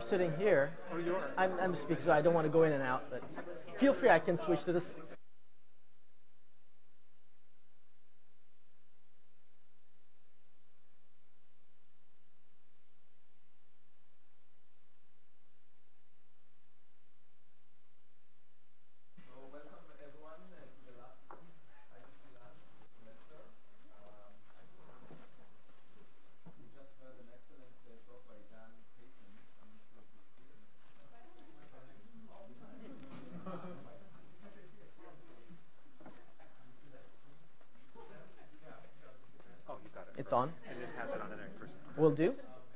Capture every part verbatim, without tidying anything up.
sitting here. Oh, you are? I'm, I'm speaking, so I don't want to go in and out, but feel free, I can switch to this. It's on. And then pass it on to the next person. Will do.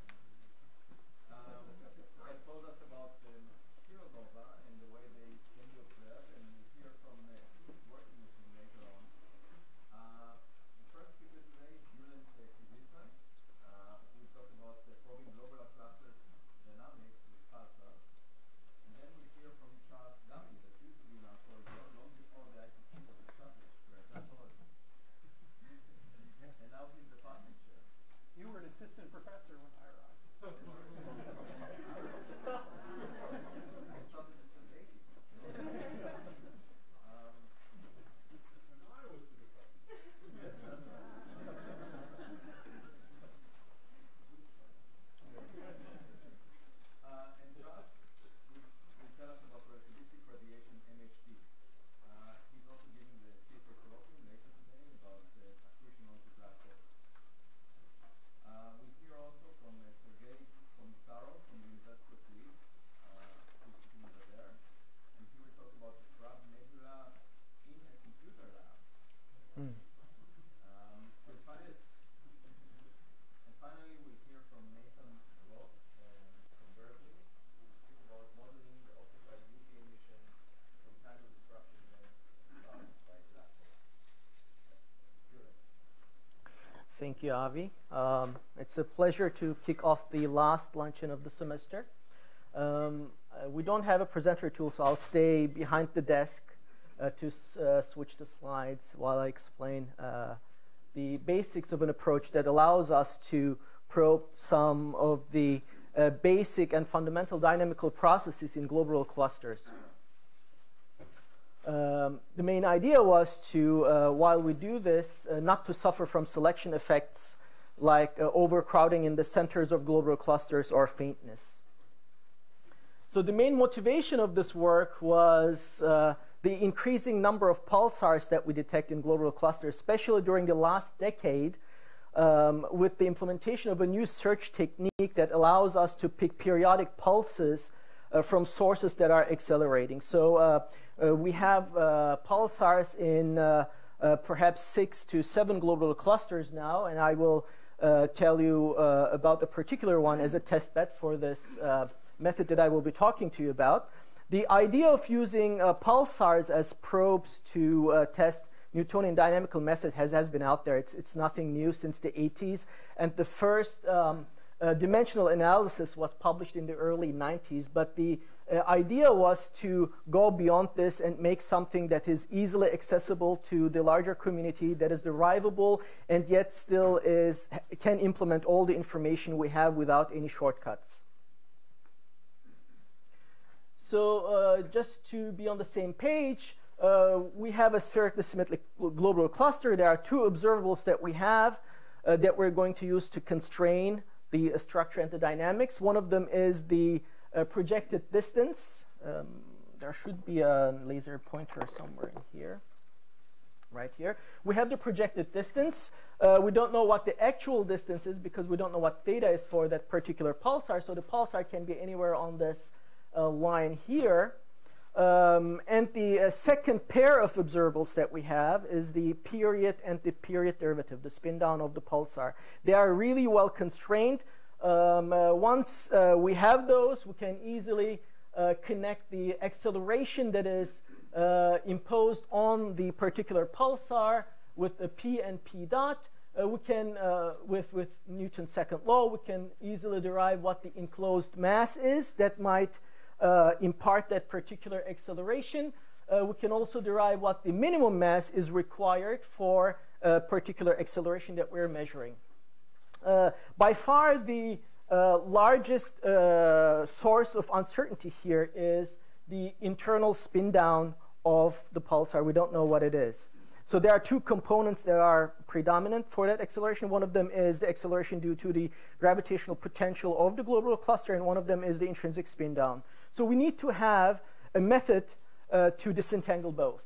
Thank you, Avi. Um, it's a pleasure to kick off the last luncheon of the semester. Um, uh, we don't have a presenter tool, so I'll stay behind the desk uh, to uh, switch the slides while I explain uh, the basics of an approach that allows us to probe some of the uh, basic and fundamental dynamical processes in globular clusters. Um, the main idea was to, uh, while we do this, uh, not to suffer from selection effects like uh, overcrowding in the centers of globular clusters or faintness. So the main motivation of this work was uh, the increasing number of pulsars that we detect in globular clusters, especially during the last decade, um, with the implementation of a new search technique that allows us to pick periodic pulses uh, from sources that are accelerating. So uh, uh, we have uh, pulsars in uh, uh, perhaps six to seven globular clusters now, and I will uh, tell you uh, about a particular one as a test bed for this uh, method that I will be talking to you about. The idea of using uh, pulsars as probes to uh, test Newtonian dynamical methods has, has been out there. It's, it's nothing new since the eighties. And the first um, uh, dimensional analysis was published in the early nineties. But the uh, idea was to go beyond this and make something that is easily accessible to the larger community, that is derivable, and yet still is, can implement all the information we have without any shortcuts. So uh, just to be on the same page, uh, we have a spherically symmetric globular cluster. There are two observables that we have uh, that we're going to use to constrain the uh, structure and the dynamics. One of them is the uh, projected distance. Um, there should be a laser pointer somewhere in here, right here. We have the projected distance. Uh, we don't know what the actual distance is because we don't know what theta is for that particular pulsar. So the pulsar can be anywhere on this Uh, line here. Um, and the uh, second pair of observables that we have is the period and the period derivative, the spin down of the pulsar. They are really well constrained. Um, uh, once uh, we have those, we can easily uh, connect the acceleration that is uh, imposed on the particular pulsar with a p and p dot. Uh, we can, uh, with, with Newton's second law, we can easily derive what the enclosed mass is that might Uh, impart that particular acceleration. Uh, we can also derive what the minimum mass is required for a particular acceleration that we're measuring. Uh, by far, the uh, largest uh, source of uncertainty here is the internal spin down of the pulsar. We don't know what it is. So there are two components that are predominant for that acceleration. One of them is the acceleration due to the gravitational potential of the globular cluster, and one of them is the intrinsic spin down. So we need to have a method uh, to disentangle both.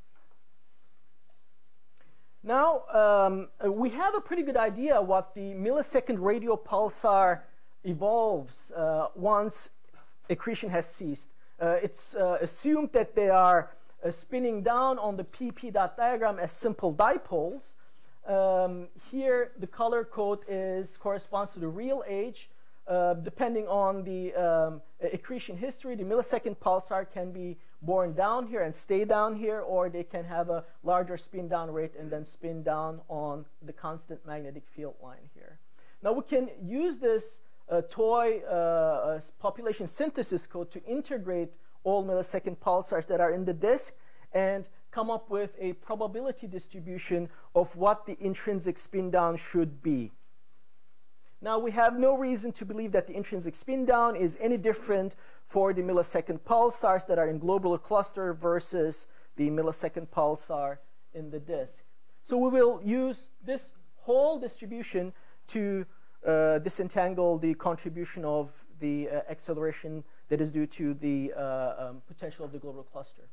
Now, um, we have a pretty good idea what the millisecond radio pulsar evolves uh, once accretion has ceased. Uh, it's uh, assumed that they are uh, spinning down on the P P dot diagram as simple dipoles. Um, here, the color code is corresponds to the real age. Uh, depending on the um, accretion history, the millisecond pulsar can be born down here and stay down here, or they can have a larger spin down rate and then spin down on the constant magnetic field line here. Now we can use this uh, toy uh, uh, population synthesis code to integrate all millisecond pulsars that are in the disk and come up with a probability distribution of what the intrinsic spin down should be. Now, we have no reason to believe that the intrinsic spin down is any different for the millisecond pulsars that are in globular cluster versus the millisecond pulsar in the disk. So we will use this whole distribution to uh, disentangle the contribution of the uh, acceleration that is due to the uh, um, potential of the globular cluster.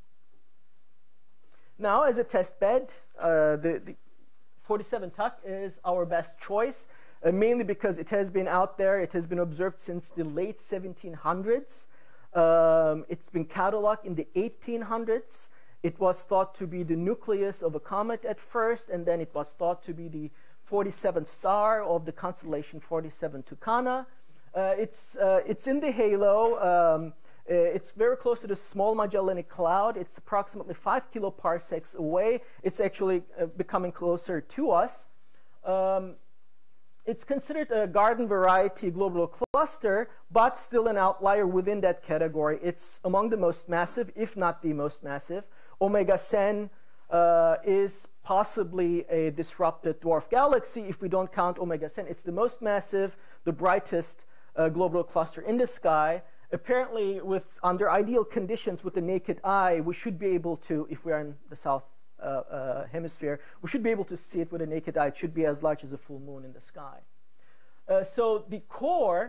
Now, as a test bed, uh, the, the forty-seven tuck is our best choice. Uh, mainly because it has been out there, it has been observed since the late seventeen hundreds. Um, it's been cataloged in the eighteen hundreds. It was thought to be the nucleus of a comet at first, and then it was thought to be the forty-seventh star of the constellation forty-seven Tucana. Uh, it's, uh, it's in the halo. Um, uh, it's very close to the Small Magellanic Cloud. It's approximately five kiloparsecs away. It's actually uh, becoming closer to us. Um, It's considered a garden variety globular cluster, but still an outlier within that category. It's among the most massive, if not the most massive. Omega Cen uh, is possibly a disrupted dwarf galaxy. If we don't count Omega Cen, it's the most massive, the brightest uh, globular cluster in the sky. Apparently, with under ideal conditions with the naked eye, we should be able to, if we are in the south Uh, uh, hemisphere, we should be able to see it with a naked eye. It should be as large as a full moon in the sky. Uh, so the core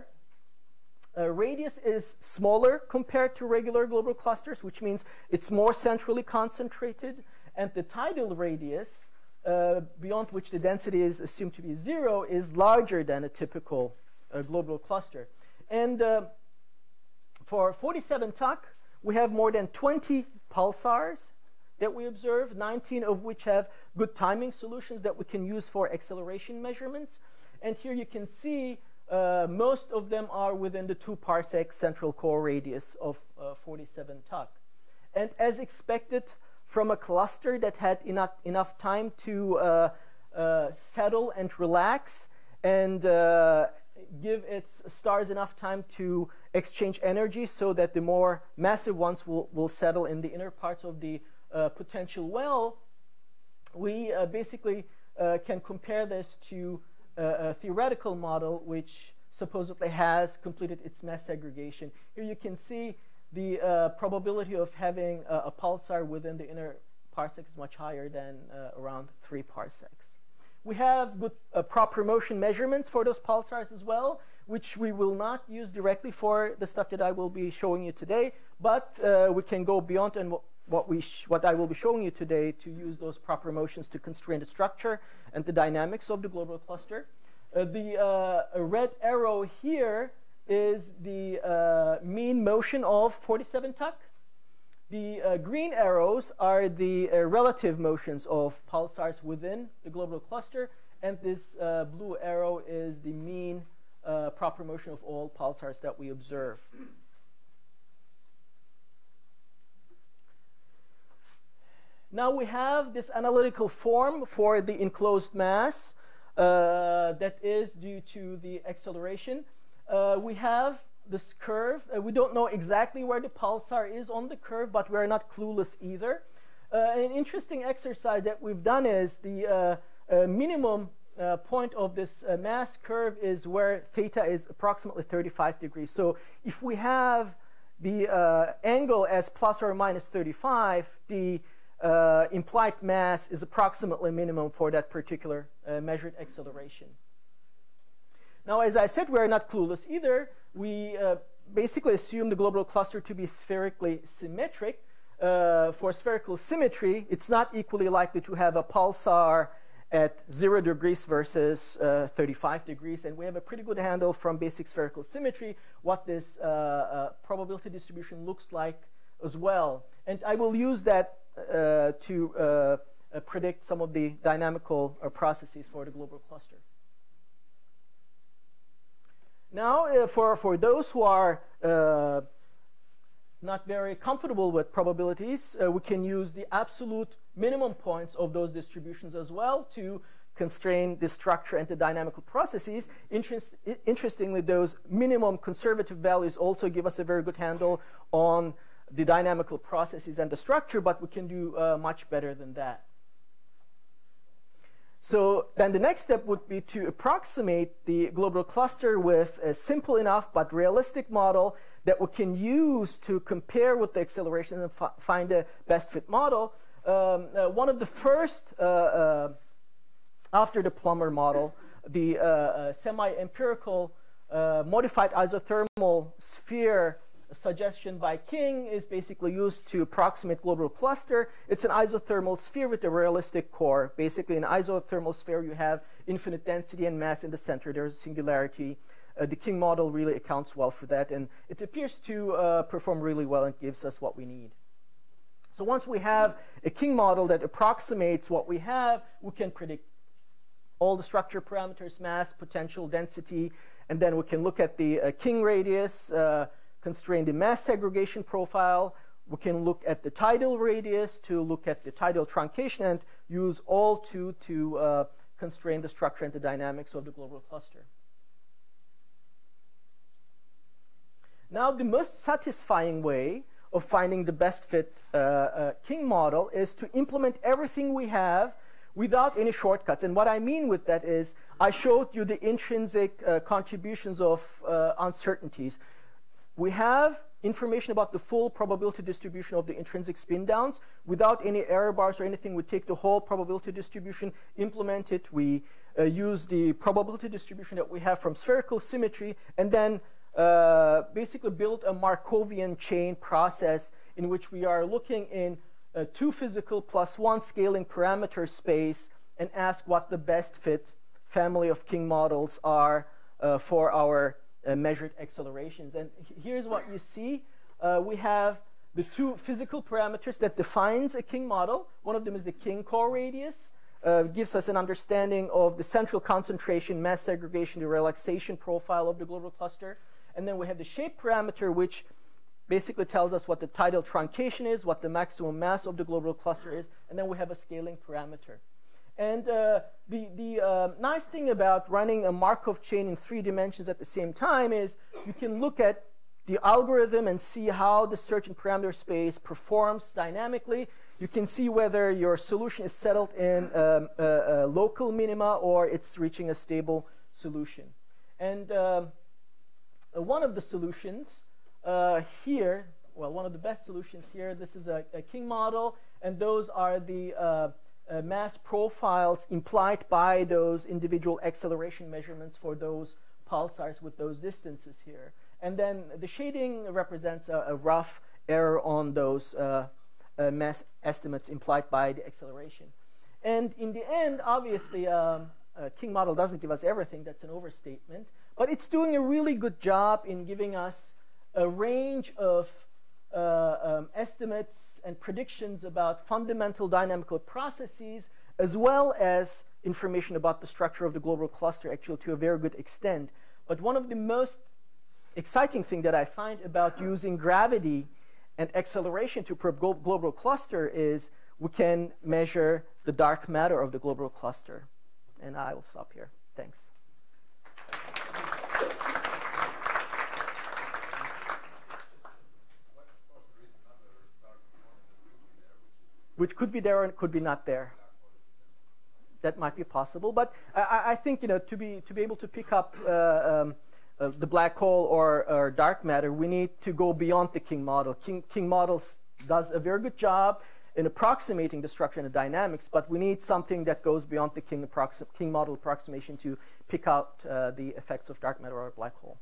uh, radius is smaller compared to regular globular clusters, which means it's more centrally concentrated. And the tidal radius, uh, beyond which the density is assumed to be zero, is larger than a typical uh, globular cluster. And uh, for forty-seven tuck, we have more than twenty pulsars that we observe, nineteen of which have good timing solutions that we can use for acceleration measurements. And here you can see uh, most of them are within the two parsec central core radius of uh, forty-seven tuck. And as expected from a cluster that had enough, enough time to uh, uh, settle and relax and uh, give its stars enough time to exchange energy so that the more massive ones will, will settle in the inner parts of the Uh, potential well, we uh, basically uh, can compare this to uh, a theoretical model which supposedly has completed its mass segregation. Here you can see the uh, probability of having a, a pulsar within the inner parsecs is much higher than uh, around three parsecs. We have good uh, proper motion measurements for those pulsars as well, which we will not use directly for the stuff that I will be showing you today, but uh, we can go beyond and What, we sh what I will be showing you today to use those proper motions to constrain the structure and the dynamics of the globular cluster. Uh, the uh, red arrow here is the uh, mean motion of forty-seven tuck. The uh, green arrows are the uh, relative motions of pulsars within the globular cluster, and this uh, blue arrow is the mean uh, proper motion of all pulsars that we observe. Now we have this analytical form for the enclosed mass uh, that is due to the acceleration. Uh, we have this curve. Uh, we don't know exactly where the pulsar is on the curve, but we're not clueless either. Uh, an interesting exercise that we've done is the uh, uh, minimum uh, point of this uh, mass curve is where theta is approximately thirty-five degrees. So if we have the uh, angle as plus or minus thirty-five, the uh, implied mass is approximately minimum for that particular uh, measured acceleration. Now, as I said, we're not clueless either. We uh, basically assume the globular cluster to be spherically symmetric. Uh, for spherical symmetry, it's not equally likely to have a pulsar at zero degrees versus uh, thirty-five degrees. And we have a pretty good handle from basic spherical symmetry what this uh, uh, probability distribution looks like as well. And I will use that uh, to uh, uh, predict some of the dynamical uh, processes for the globular cluster. Now, uh, for, for those who are uh, not very comfortable with probabilities, uh, we can use the absolute minimum points of those distributions as well to constrain the structure and the dynamical processes. Interest, interestingly, those minimum conservative values also give us a very good handle on the dynamical processes and the structure, but we can do uh, much better than that. So then the next step would be to approximate the globular cluster with a simple enough but realistic model that we can use to compare with the acceleration and fi find a best fit model. Um, uh, one of the first, uh, uh, after the Plummer model, the uh, uh, semi-empirical uh, modified isothermal sphere suggestion by King is basically used to approximate globular cluster. It's an isothermal sphere with a realistic core. Basically, in an isothermal sphere, you have infinite density and mass in the center. There's a singularity. Uh, the King model really accounts well for that, and it appears to uh, perform really well and gives us what we need. So once we have a King model that approximates what we have, we can predict all the structure parameters, mass, potential, density, and then we can look at the uh, King radius, uh, constrain the mass segregation profile. We can look at the tidal radius to look at the tidal truncation and use all two to uh, constrain the structure and the dynamics of the globular cluster. Now, the most satisfying way of finding the best fit uh, uh, King model is to implement everything we have without any shortcuts. And what I mean with that is I showed you the intrinsic uh, contributions of uh, uncertainties. We have information about the full probability distribution of the intrinsic spin downs. Without any error bars or anything, we take the whole probability distribution, implement it. We uh, use the probability distribution that we have from spherical symmetry, and then uh, basically build a Markovian chain process in which we are looking in a two physical plus one scaling parameter space and ask what the best fit family of King models are uh, for our Uh, measured accelerations. And here's what you see. Uh, we have the two physical parameters that defines a King model. One of them is the King core radius. Uh, gives us an understanding of the central concentration, mass segregation, the relaxation profile of the globular cluster. And then we have the shape parameter, which basically tells us what the tidal truncation is, what the maximum mass of the globular cluster is. And then we have a scaling parameter. And uh, the, the uh, nice thing about running a Markov chain in three dimensions at the same time is you can look at the algorithm and see how the search in parameter space performs dynamically. You can see whether your solution is settled in um, a, a local minima or it's reaching a stable solution. And um, one of the solutions uh, here, well, one of the best solutions here, this is a, a King model, and those are the uh, Uh, mass profiles implied by those individual acceleration measurements for those pulsars with those distances here. And then the shading represents a, a rough error on those uh, uh, mass estimates implied by the acceleration. And in the end, obviously, um, a King model doesn't give us everything. That's an overstatement. But it's doing a really good job in giving us a range of Uh, um, estimates and predictions about fundamental dynamical processes, as well as information about the structure of the globular cluster, actually to a very good extent. But one of the most exciting things that I find about using gravity and acceleration to probe glo globular cluster is we can measure the dark matter of the globular cluster. And I will stop here. Thanks. Which could be there and could be not there. that might be possible. But I, I think, you know, to be to be able to pick up uh, um, uh, the black hole or, or dark matter, we need to go beyond the King model. King King model does a very good job in approximating the structure and the dynamics, but we need something that goes beyond the King, King model approximation to pick out uh, the effects of dark matter or a black hole.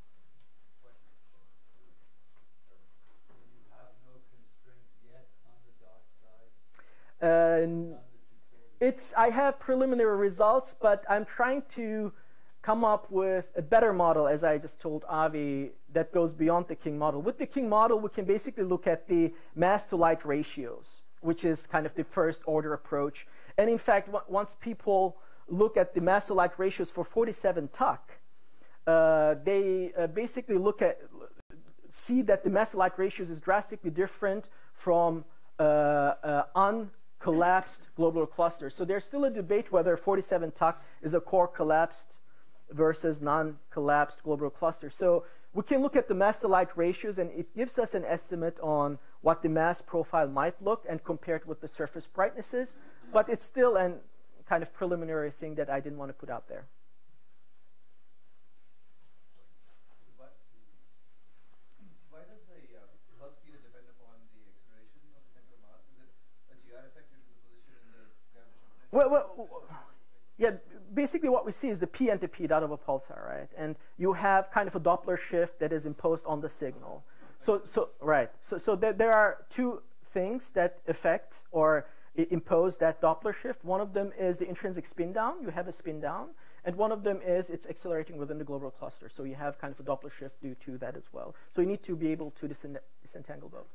Uh, it's, I have preliminary results, but I'm trying to come up with a better model, as I just told Avi, that goes beyond the King model. With the King model, we can basically look at the mass to light ratios, which is kind of the first order approach. And in fact, once people look at the mass to light ratios for forty-seven tuck, uh, they uh, basically look at, see that the mass to light ratios is drastically different from uh, uh, uncollapsed globular clusters. So there's still a debate whether forty-seven tuck is a core collapsed versus non-collapsed globular cluster. So we can look at the mass to light ratios, and it gives us an estimate on what the mass profile might look and compare it with the surface brightnesses. But it's still a kind of preliminary thing that I didn't want to put out there. Why does the uh, pulse speed depend upon the acceleration of the center of mass? Is it a G R effect due to the position in the gravitational potential? Well, well, yeah, basically what we see is the P and the P dot of a pulsar, right? And you have kind of a Doppler shift that is imposed on the signal. So, so right. So, so there, there are two things that affect or impose that Doppler shift. One of them is the intrinsic spin down. You have a spin down. And one of them is it's accelerating within the globular cluster. So you have kind of a Doppler shift due to that as well. So you need to be able to disentangle both.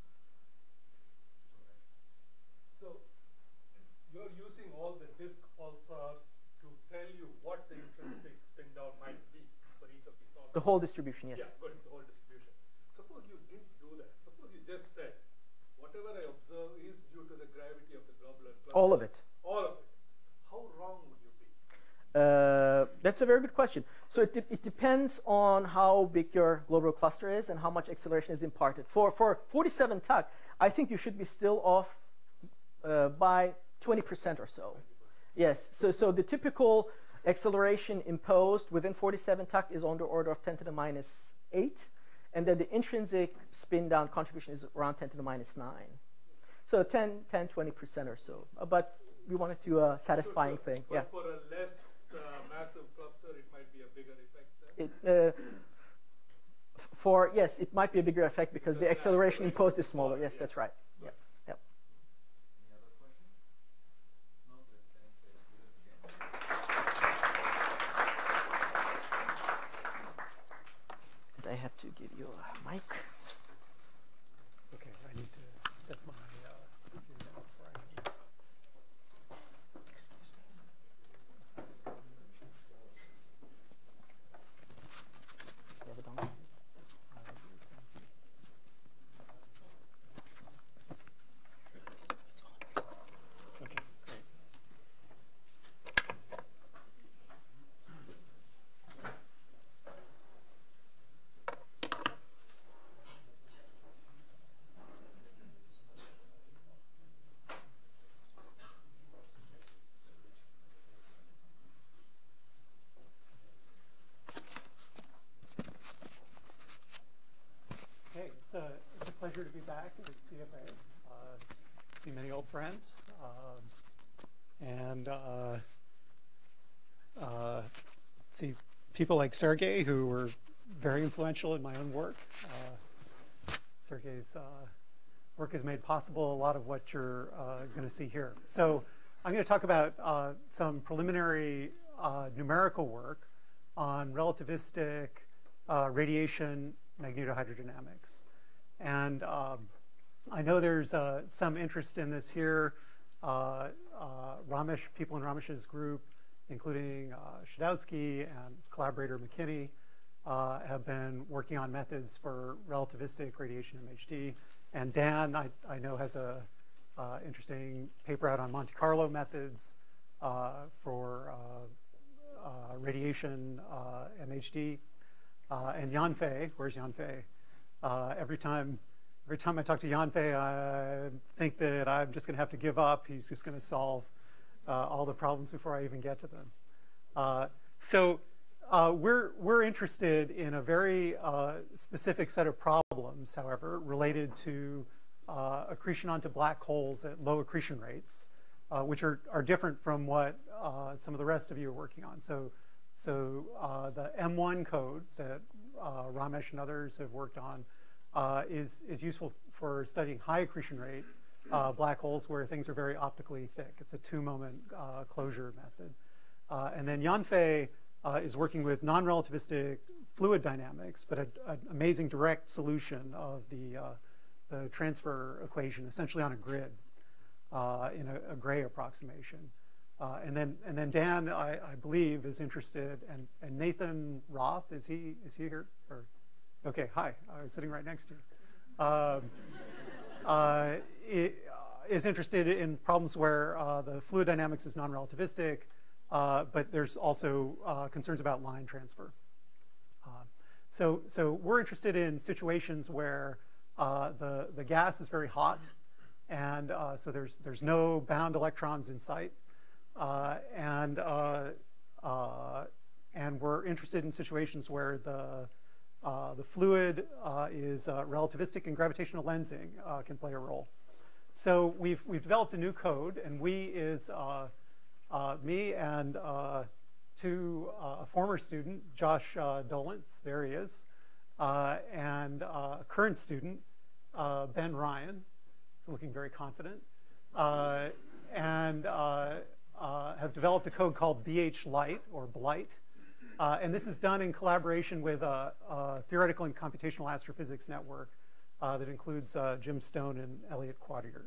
So you're using all the disk pulsars to tell you what the intrinsic spin down might be for each of these orbits. The whole distribution, yes. Yeah, good, the whole distribution. Suppose you didn't do that. Suppose you just said, whatever I observe is due to the gravity of the globular cluster. All of it. All of it. How wrong would you be? Uh, that's a very good question. So it, de it depends on how big your globular cluster is and how much acceleration is imparted. For, for forty-seven tuck, I think you should be still off uh, by twenty percent or so. Yes, so, so the typical acceleration imposed within forty-seven tuck is on the order of ten to the minus eight. And then the intrinsic spin down contribution is around ten to the minus nine. So ten, ten, twenty percent or so. Uh, but we wanted to a uh, satisfying sure, sure. thing. But yeah. for a less uh, massive cluster, it might be a bigger effect then? It, uh, for, yes, it might be a bigger effect because the acceleration imposed is smaller. Yes, that's right. Yeah. Yep. Any other questions? No, let's thank again. And I have to give you a mic. Okay, I need to set my uh, computer down before I leave. Excuse me. You have it on? Okay, great. Okay, it's a, it's a pleasure to be back at C F A. Uh, see many old friends. Um, and uh, uh, see people like Serguei, who were very influential in my own work. Uh, Sergei's uh, work has made possible a lot of what you're uh, going to see here. So I'm going to talk about uh, some preliminary uh, numerical work on relativistic uh, radiation magnetohydrodynamics. And um, I know there's uh, some interest in this here. Uh, uh, Ramesh, people in Ramesh's group, including uh, Shadowski and his collaborator McKinney, uh, have been working on methods for relativistic radiation M H D. And Dan, I, I know, has a uh, interesting paper out on Monte Carlo methods uh, for uh, uh, radiation uh, M H D. Uh, and Yanfei, where's Yanfei? Uh, every time, every time I talk to Yanfei, I think that I'm just going to have to give up. He's just going to solve uh, all the problems before I even get to them. Uh, so uh, we're, we're interested in a very uh, specific set of problems, however, related to uh, accretion onto black holes at low accretion rates, uh, which are, are different from what uh, some of the rest of you are working on. So, so uh, the M one code that uh, Ramesh and others have worked on uh, is, is useful for studying high accretion rate uh, black holes where things are very optically thick. It's a two-moment uh, closure method. Uh, and then Yanfei uh, is working with non-relativistic fluid dynamics, but an amazing direct solution of the, uh, the transfer equation, essentially on a grid uh, in a, a Gray approximation. Uh, and then, and then Dan, I, I believe, is interested, and, and Nathan Roth, is he, is he here? Or, okay, hi, I was sitting right next to you. Um, uh, it, uh, is interested in problems where uh, the fluid dynamics is non-relativistic, uh, but there's also uh, concerns about line transfer. Uh, so, so we're interested in situations where uh, the, the gas is very hot, and uh, so there's, there's no bound electrons in sight. Uh, and, uh, uh, and we're interested in situations where the, uh, the fluid uh, is uh, relativistic and gravitational lensing uh, can play a role. So we've, we've developed a new code, and we is uh, uh, me and uh, two, uh, a former student, Josh uh, Dolentz, there he is, uh, and uh, a current student, uh, Ben Ryan, he's looking very confident, uh, and uh, Uh, have developed a code called B H Light, or Blight. Uh, and this is done in collaboration with a, a theoretical and computational astrophysics network uh, that includes uh, Jim Stone and Elliot Quadier.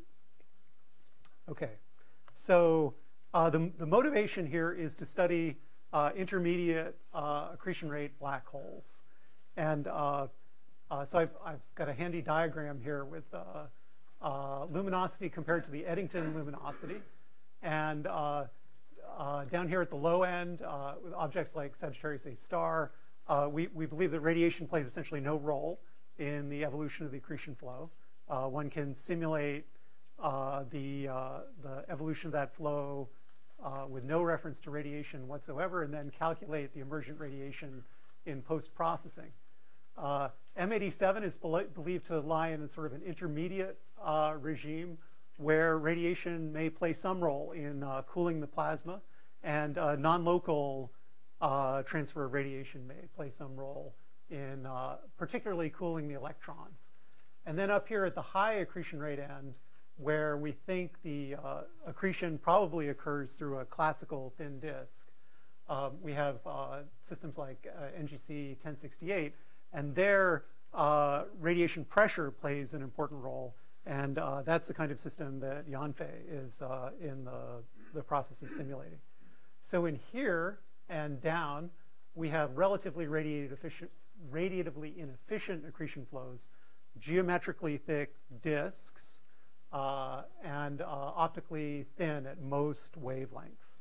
Okay, so uh, the, the motivation here is to study uh, intermediate uh, accretion rate black holes. And uh, uh, so I've, I've got a handy diagram here with uh, uh, luminosity compared to the Eddington luminosity. And uh, uh, down here at the low end, uh, with objects like Sagittarius A star, uh, we, we believe that radiation plays essentially no role in the evolution of the accretion flow. Uh, one can simulate uh, the, uh, the evolution of that flow uh, with no reference to radiation whatsoever, and then calculate the emergent radiation in post-processing. Uh, M eighty-seven is be believed to lie in a sort of an intermediate uh, regime where radiation may play some role in uh, cooling the plasma, and uh, non-local uh, transfer of radiation may play some role in uh, particularly cooling the electrons. And then up here at the high accretion rate end, where we think the uh, accretion probably occurs through a classical thin disk, um, we have uh, systems like uh, N G C ten sixty-eight, and there uh, radiation pressure plays an important role. And uh, that's the kind of system that Yanfei is uh, in the, the process of simulating. So in here and down, we have relatively radiated efficient, radiatively inefficient accretion flows, geometrically thick disks, uh, and uh, optically thin at most wavelengths.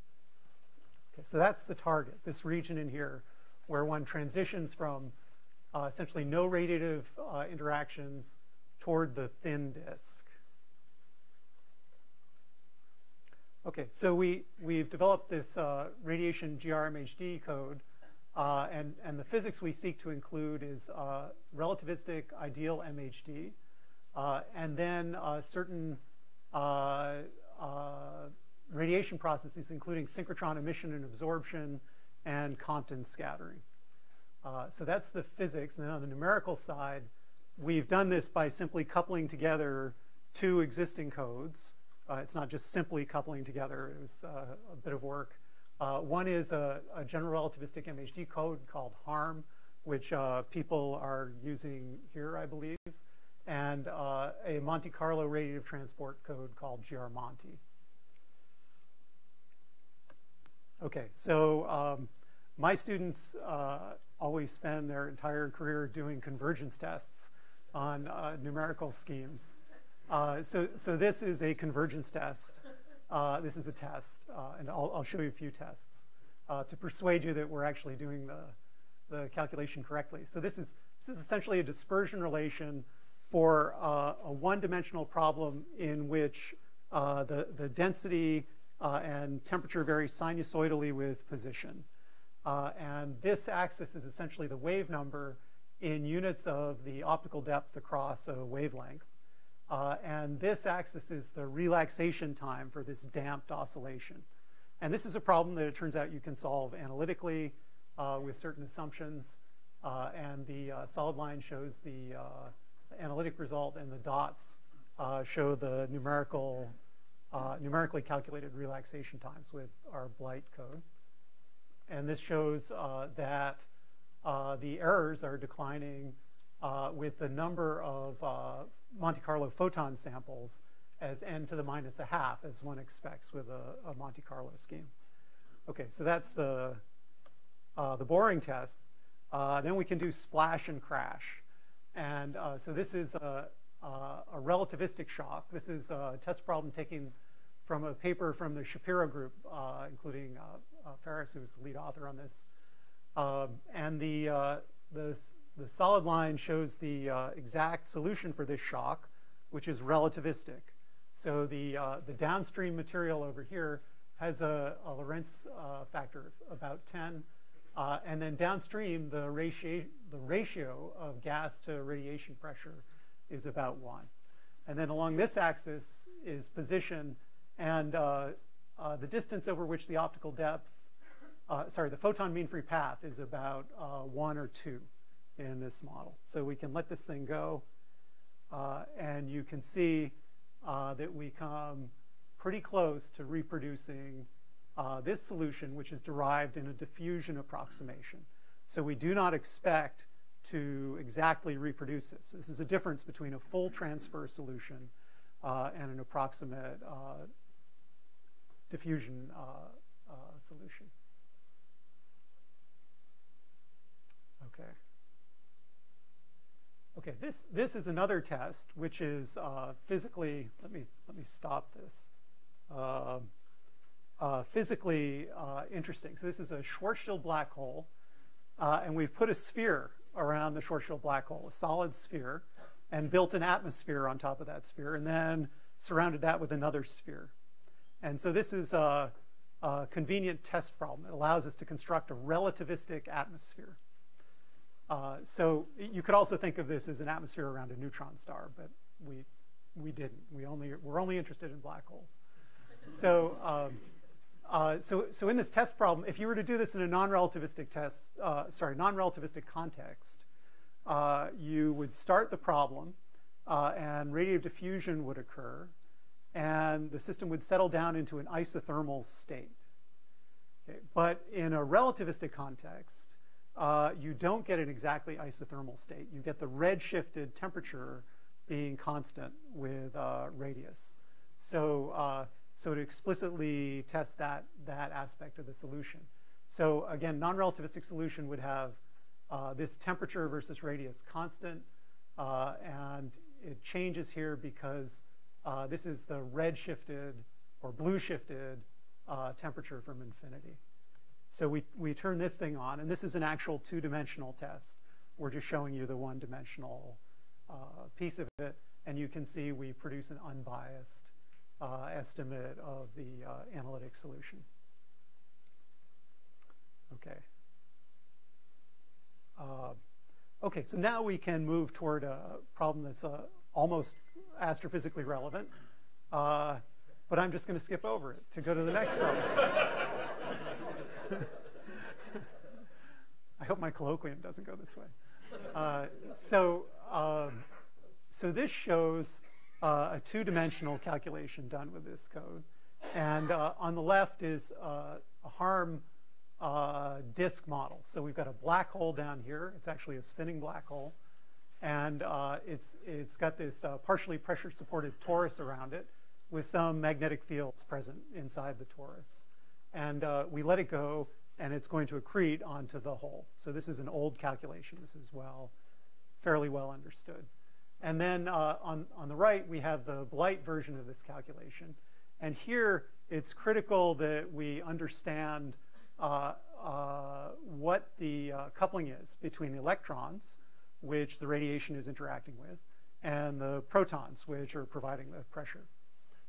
Okay, so that's the target, this region in here, where one transitions from uh, essentially no radiative uh, interactions toward the thin disk. Okay, so we, we've developed this uh, radiation G R M H D code, uh, and, and the physics we seek to include is uh, relativistic ideal M H D, uh, and then uh, certain uh, uh, radiation processes, including synchrotron emission and absorption and Compton scattering. Uh, so that's the physics. And then on the numerical side, we've done this by simply coupling together two existing codes. Uh, it's not just simply coupling together. It was uh, a bit of work. Uh, one is a, a general relativistic M H D code called HARM, which uh, people are using here, I believe, and uh, a Monte Carlo radiative transport code called G R Monte. Okay, so um, my students uh, always spend their entire career doing convergence tests on uh, numerical schemes. Uh, so, so this is a convergence test. Uh, this is a test, uh, and I'll, I'll show you a few tests uh, to persuade you that we're actually doing the, the calculation correctly. So this is, this is essentially a dispersion relation for uh, a one-dimensional problem in which uh, the, the density uh, and temperature varies sinusoidally with position. Uh, and this axis is essentially the wave number in units of the optical depth across a wavelength. Uh, and this axis is the relaxation time for this damped oscillation. And this is a problem that it turns out you can solve analytically uh, with certain assumptions. Uh, and the uh, solid line shows the, uh, the analytic result, and the dots uh, show the numerical, uh, numerically calculated relaxation times with our Blight code. And this shows uh, that uh, the errors are declining uh, with the number of uh, Monte Carlo photon samples as n to the minus a half, as one expects with a, a Monte Carlo scheme. Okay, so that's the, uh, the boring test. Uh, then we can do splash and crash. And uh, so this is a, a, a relativistic shock. This is a test problem taken from a paper from the Shapiro group, uh, including uh, uh, Ferris, who's the lead author on this. Um, and the, uh, the, the solid line shows the uh, exact solution for this shock, which is relativistic. So the, uh, the downstream material over here has a, a Lorentz uh, factor of about ten. Uh, and then downstream, the ratio, the ratio of gas to radiation pressure is about one. And then along this axis is position, and uh, uh, the distance over which the optical depth, uh, sorry, the photon mean free path is about uh, one or two in this model. So we can let this thing go, uh, and you can see uh, that we come pretty close to reproducing Uh, this solution, which is derived in a diffusion approximation. So we do not expect to exactly reproduce this. This is a difference between a full transfer solution uh, and an approximate uh, diffusion uh, uh, solution. Okay. Okay, this, this is another test, which is uh, physically, let me, let me stop this. Uh, Uh, physically uh, interesting. So this is a Schwarzschild black hole, uh, and we've put a sphere around the Schwarzschild black hole, a solid sphere, and built an atmosphere on top of that sphere, and then surrounded that with another sphere. And so this is a, a convenient test problem. It allows us to construct a relativistic atmosphere. Uh, so you could also think of this as an atmosphere around a neutron star, but we, we didn't. We only, we're only interested in black holes. So, um, Uh, so, so in this test problem, if you were to do this in a non-relativistic test, uh, sorry, non-relativistic context, uh, you would start the problem, uh, and radiative diffusion would occur, and the system would settle down into an isothermal state. Okay. But in a relativistic context, uh, you don't get an exactly isothermal state. You get the redshifted temperature being constant with uh, radius. So. Uh, So to explicitly test that, that aspect of the solution. So again, non-relativistic solution would have uh, this temperature versus radius constant. Uh, and it changes here because uh, this is the red-shifted or blue-shifted uh, temperature from infinity. So we, we turn this thing on. And this is an actual two-dimensional test. We're just showing you the one-dimensional uh, piece of it. And you can see we produce an unbiased Uh, estimate of the uh, analytic solution. Okay. Uh, okay, so now we can move toward a problem that's uh, almost astrophysically relevant, uh, but I'm just going to skip over it to go to the next problem. I hope my colloquium doesn't go this way. Uh, so, um, so this shows Uh, a two-dimensional calculation done with this code. And uh, on the left is uh, a harm uh, disk model. So we've got a black hole down here. It's actually a spinning black hole. And uh, it's, it's got this uh, partially pressure-supported torus around it with some magnetic fields present inside the torus. And uh, we let it go, and it's going to accrete onto the hole. So this is an old calculation. This is well, fairly well understood. And then uh, on, on the right, we have the Blight version of this calculation. And here, it's critical that we understand uh, uh, what the uh, coupling is between the electrons, which the radiation is interacting with, and the protons, which are providing the pressure.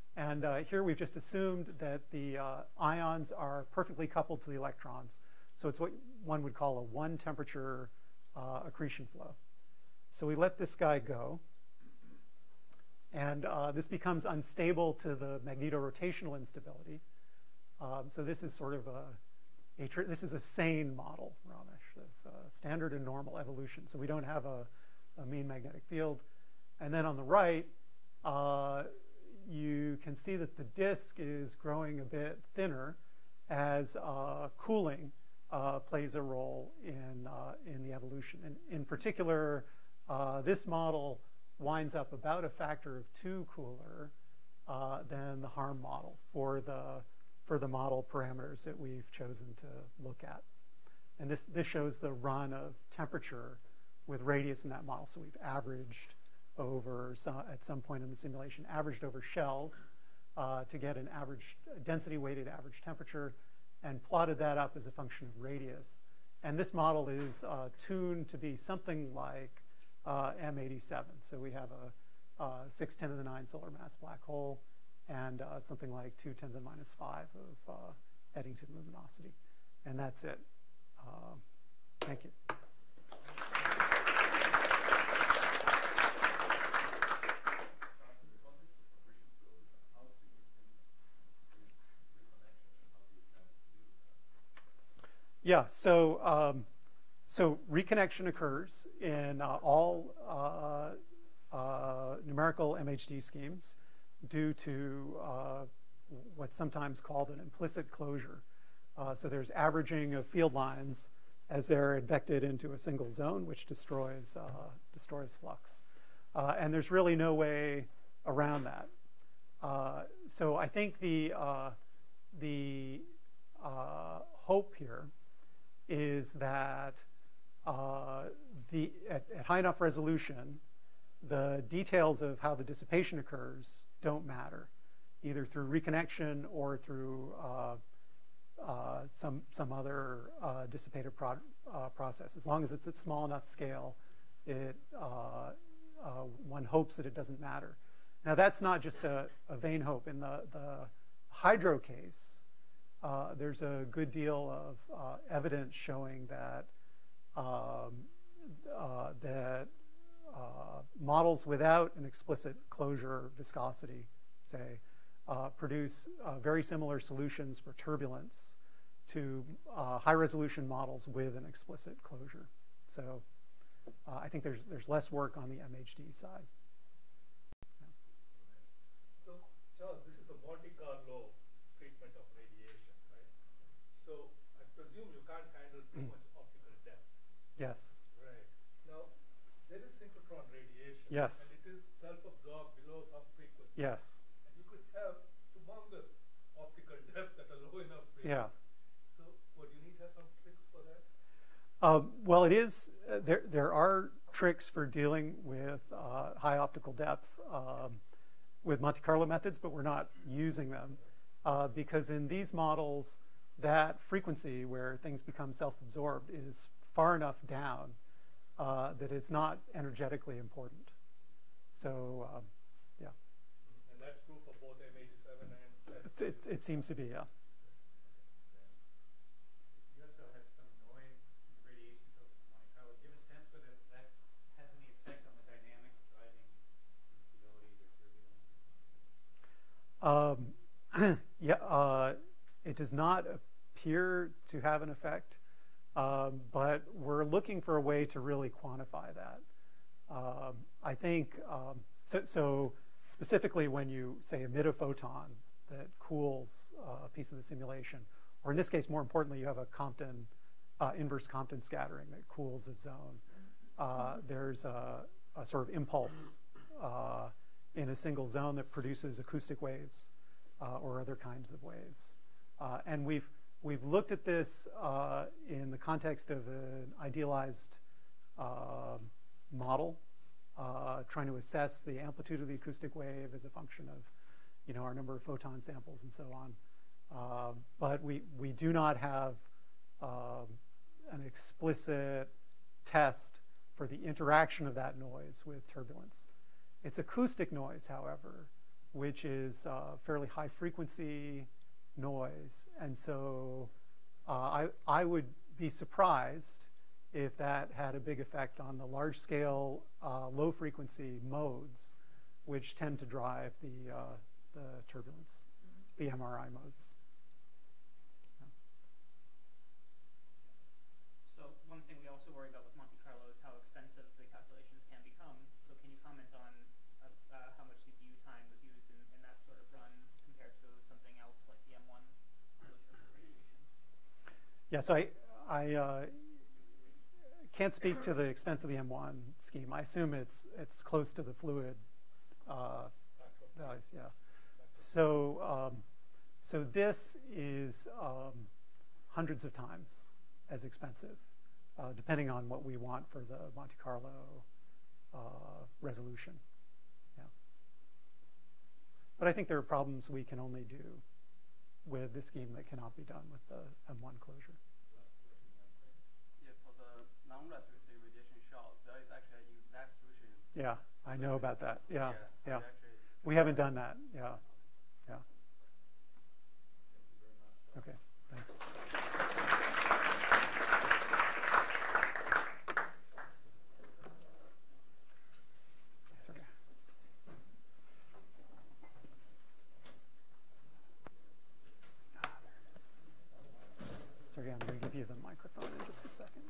And uh, here we've just assumed that the uh, ions are perfectly coupled to the electrons. So it's what one would call a one temperature uh, accretion flow. So we let this guy go. And uh, this becomes unstable to the magnetorotational instability. Um, so this is sort of a, a tr this is a sane model, Ramesh. It's a standard and normal evolution. So we don't have a, a mean magnetic field. And then on the right, uh, you can see that the disk is growing a bit thinner as uh, cooling uh, plays a role in, uh, in the evolution. And in particular, uh, this model winds up about a factor of two cooler uh, than the harm model for the, for the model parameters that we've chosen to look at. And this, this shows the run of temperature with radius in that model. So we've averaged over, some, at some point in the simulation, averaged over shells uh, to get an average density-weighted average temperature and plotted that up as a function of radius. And this model is uh, tuned to be something like uh, M eighty-seven. So we have a, a six ten to the nine solar mass black hole and uh, something like two ten to the minus five of uh, Eddington luminosity. And that's it. Uh, thank you. Yeah, so um, so reconnection occurs in uh, all uh, uh, numerical M H D schemes due to uh, what's sometimes called an implicit closure. Uh, so there's averaging of field lines as they're advected into a single zone, which destroys uh, destroys flux. Uh, and there's really no way around that. Uh, so I think the uh, the uh, hope here is that uh, the, at, at high enough resolution, the details of how the dissipation occurs don't matter, either through reconnection or through uh, uh, some, some other uh, dissipative pro uh, process. As long as it's at small enough scale, it, uh, uh, one hopes that it doesn't matter. Now, that's not just a, a vain hope. In the, the hydro case, Uh, there's a good deal of uh, evidence showing that um, uh, that uh, models without an explicit closure viscosity, say, uh, produce uh, very similar solutions for turbulence to uh, high-resolution models with an explicit closure. So uh, I think there's there's less work on the M H D side. So, Charles, this is a Monte Carlo treatment of radiation, right? So I presume you can't handle too much optical depth. Yes. Right. Now, there is synchrotron radiation. Yes. And it is self-absorbed below some frequency. Yes. And you could have humongous optical depth at a low enough frequency. Yeah. So what, do you need to have some tricks for that? Uh, well, it is, uh, there, there are tricks for dealing with uh, high optical depth um, with Monte Carlo methods, but we're not using them. Uh, because in these models, that frequency where things become self-absorbed is far enough down uh, that it's not energetically important. So, um, yeah. And that's true for both M eighty-seven and... It's, it, it seems to be, yeah. You also have some noise in the radiation field from Monte Carlo. Do you have a sense whether that has any effect on the dynamics driving instabilities or turbulence? Um, yeah, uh, it does not appear to have an effect, um, but we're looking for a way to really quantify that. Um, I think, um, so, so specifically when you, say, emit a photon that cools uh, a piece of the simulation, or in this case, more importantly, you have a Compton, uh, inverse Compton scattering that cools a zone. Uh, there's a, a sort of impulse uh, in a single zone that produces acoustic waves uh, or other kinds of waves. Uh, and we've, we've looked at this uh, in the context of an idealized uh, model, uh, trying to assess the amplitude of the acoustic wave as a function of, you know, our number of photon samples and so on. Uh, but we, we do not have uh, an explicit test for the interaction of that noise with turbulence. It's acoustic noise, however, which is uh, fairly high frequency noise. And so uh, I, I would be surprised if that had a big effect on the large scale, uh, low frequency modes, which tend to drive the, uh, the turbulence, the M R I modes. So one thing we also worry about with Monte Carlo is how expensive the calculations can become. So can you comment on uh, uh, how much C P U time was used in, in that sort of run compared to something else like the M one radiation? Yeah, so I, I uh, can't speak to the expense of the M one scheme. I assume it's it's close to the fluid uh, values. Yeah. So um, so this is um, hundreds of times as expensive, uh, depending on what we want for the Monte Carlo uh, resolution. Yeah. But I think there are problems we can only do with this scheme that cannot be done with the M one closure. Yeah, for the non-relativistic radiation shock, there is actually an exact solution. Yeah, I know about that. Yeah, yeah. yeah. We haven't done that. Yeah, yeah. Okay, thanks. Sorry. Ah, there it is. Sorry, I'm going to give you the microphone in just a second.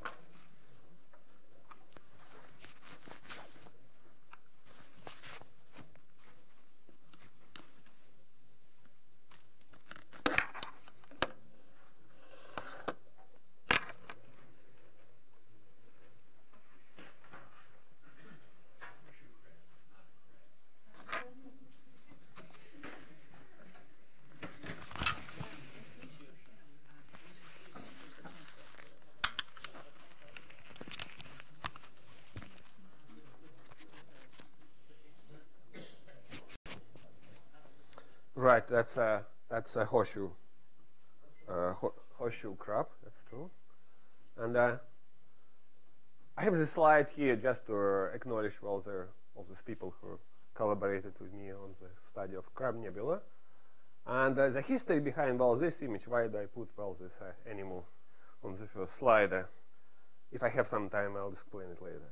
Right, that's a that's a horseshoe, uh, ho horseshoe crab. That's true. And uh, I have this slide here just to acknowledge all the all these people who collaborated with me on the study of Crab Nebula, and uh, the history behind all this image. Why did I put well this uh, animal on the first slide? Uh, if I have some time, I'll explain it later.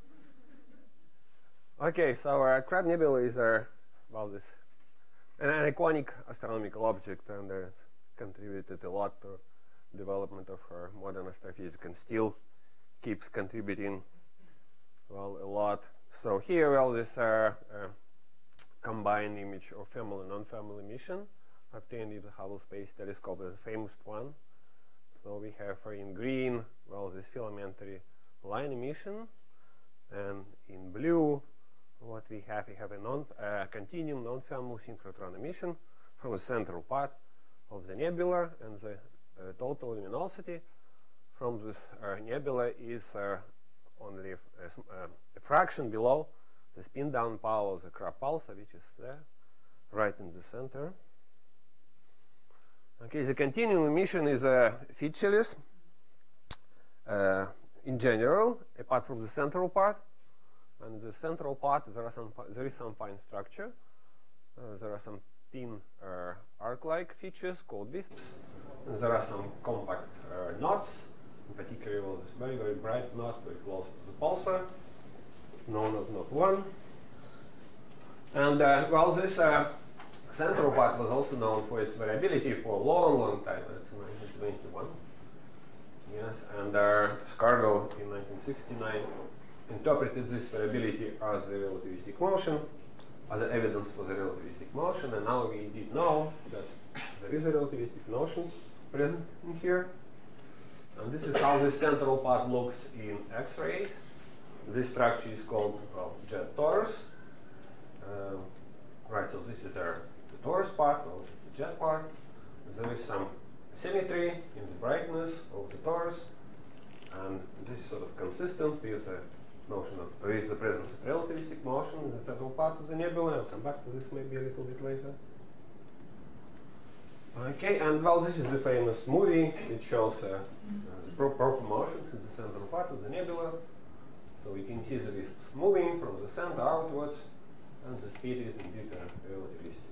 Okay, so uh, Crab Nebula is uh, well this. An, an iconic astronomical object, and uh, it's contributed a lot to development of her modern astrophysics, and still keeps contributing well a lot. So here, well, this uh, uh, combined image of family and non-family emission obtained with the Hubble Space Telescope, the famous one. So we have uh, in green, well, this filamentary line emission, and in blue, what we have, we have a non, uh, continuum non-thermal synchrotron emission from the central part of the nebula, and the uh, total luminosity from this uh, nebula is uh, only a, a, a fraction below the spin-down power of the Crab pulsar, which is there, right in the center. Okay, the continuum emission is uh, featureless uh, in general, apart from the central part. And in the central part, there are some there is some fine structure. Uh, there are some thin uh, arc-like features called wisps. And there are some compact uh, knots. In particular, well, this very very bright knot very close to the pulsar, known as knot one. And uh, well, this uh, central part was also known for its variability for a long, long time. That's nineteen twenty-one. Yes, and uh, Serguei in nineteen sixty-nine. Interpreted this variability as a relativistic motion, as evidence for the relativistic motion, and now we indeed know that there is a relativistic motion present in here. And this is how the central part looks in X-rays. This structure is called well, jet torus. Uh, right, so this is our the torus part, well, this is the jet part. There is some symmetry in the brightness of the torus, and this is sort of consistent with the notion of with the presence of relativistic motion in the central part of the nebula. I'll come back to this maybe a little bit later. Okay, and well, this is the famous movie. It shows uh, uh, the pro proper motions in the central part of the nebula. So we can see the wisps moving from the center outwards, and the speed is indeed uh, relativistic.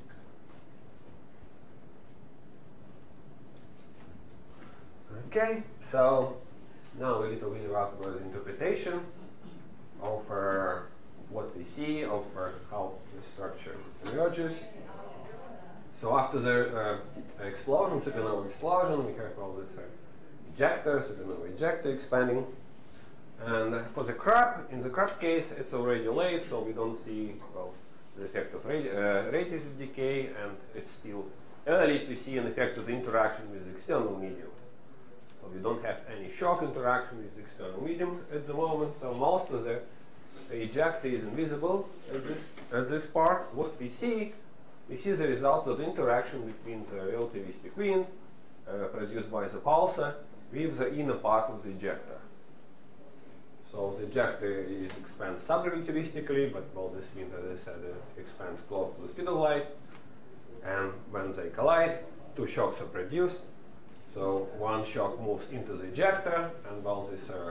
Okay, so now a little bit about the interpretation of uh, what we see, of uh, how the structure emerges. So after the uh, explosion, supernova explosion, we have all this uh, ejector, supernova ejector expanding. And uh, for the crab, in the crab case, it's already late, so we don't see, well, the effect of radi uh, radiative decay, and it's still early to see an effect of the interaction with the external medium. So we don't have any shock interaction with the external medium at the moment, so most of the ejector is invisible at this, at this part. What we see, we see the results of interaction between the relativistic wind uh, produced by the pulsar with the inner part of the ejector. So the ejector is expands subrelativistically, but well, this wind, as I said, uh, expands close to the speed of light. And when they collide, two shocks are produced. So one shock moves into the ejector, and well, this uh,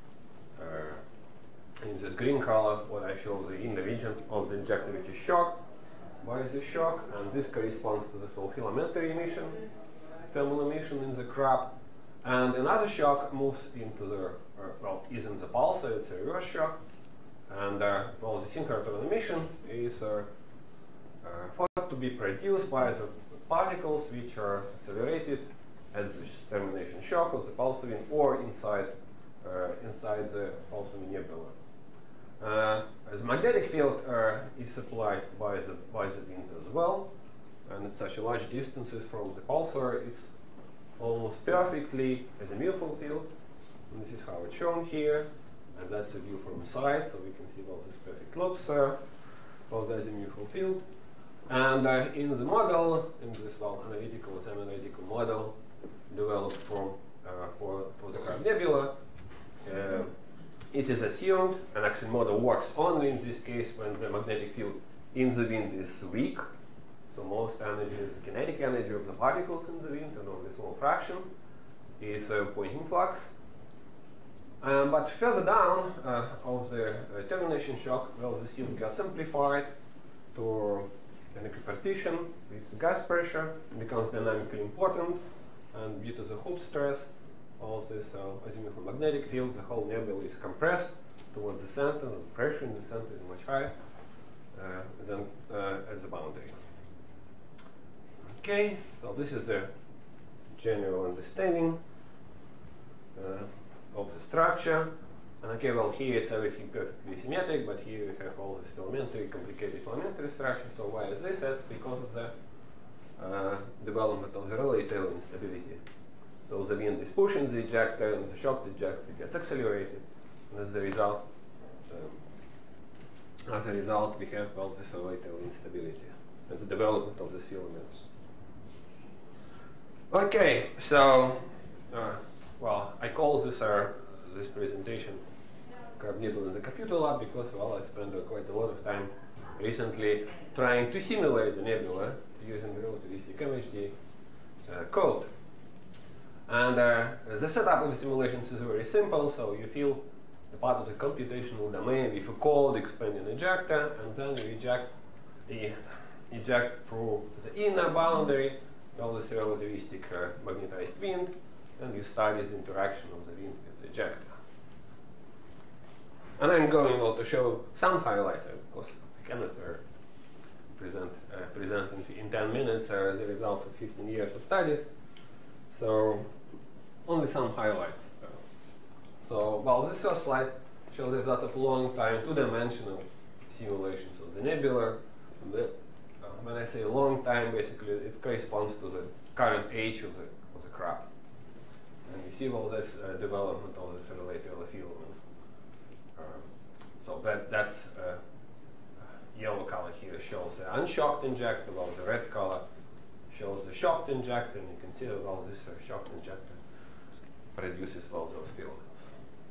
uh, in this green color, what I show the inner region of the ejector, which is shocked by the shock, and this corresponds to this little filamentary emission, thermal emission in the crab. And another shock moves into the, uh, well, is in the pulsar, it's a reverse shock. And uh, well, the synchrotron emission is uh, uh, thought to be produced by the particles which are accelerated at the termination shock of the pulsar wind or inside, uh, inside the pulsar nebula. Uh, the magnetic field uh, is supplied by the, by the wind as well, and at such a large distances from the pulsar, it's almost perfectly as a azimuthal field. And this is how it's shown here, and that's a view from the side, so we can see all these perfect loops there, all the azimuthal field. And uh, in the model, in this well, analytical analytical model developed from uh, for for the Crab Nebula, uh, it is assumed, and actually model works only in this case when the magnetic field in the wind is weak. So most energy is the kinetic energy of the particles in the wind, and only a small fraction is uh, Poynting flux. Um, but further down uh, of the uh, termination shock, well, the field gets amplified to an equipartition with gas pressure, it becomes dynamically important, and due to the Hooke stress, all this uh, azimuthal magnetic field, the whole nebula is compressed towards the center, and the pressure in the center is much higher uh, than uh, at the boundary. Okay, so this is the general understanding uh, of the structure. And okay, well, here it's everything perfectly symmetric, but here we have all this filamentary, complicated filamentary structure. So why is this? That's because of the uh, development of the relative instability. So the wind is pushing the ejector, and the shocked ejector gets accelerated. And as a result, um, as a result, we have well this relative instability and the development of these filaments. Okay, so uh, well, I call this uh, this presentation Crab Nebula in the computer lab because well, I spent uh, quite a lot of time recently trying to simulate the nebula using relativistic M H D uh, code. And uh, the setup of the simulations is very simple. So you fill the part of the computational domain with a cold expanding ejector, and then you eject the eject through the inner boundary all this relativistic uh, magnetized wind, and you study the interaction of the wind with the ejector. And I'm going well to show some highlights. Of course, I cannot uh, present uh, present in, in ten minutes uh, the results of fifteen years of studies. So only some highlights. Uh, so well, this first slide shows a lot of long time two-dimensional simulations of the nebula. And the, When I say a long time, basically it corresponds to the current age of the, of the crab. And you see all this uh, development of this related filaments. Um, so that, that's uh, yellow color here shows the unshocked injector, while the red color shows the shocked injector, and you can see that all this uh, shocked injector produces all those filaments.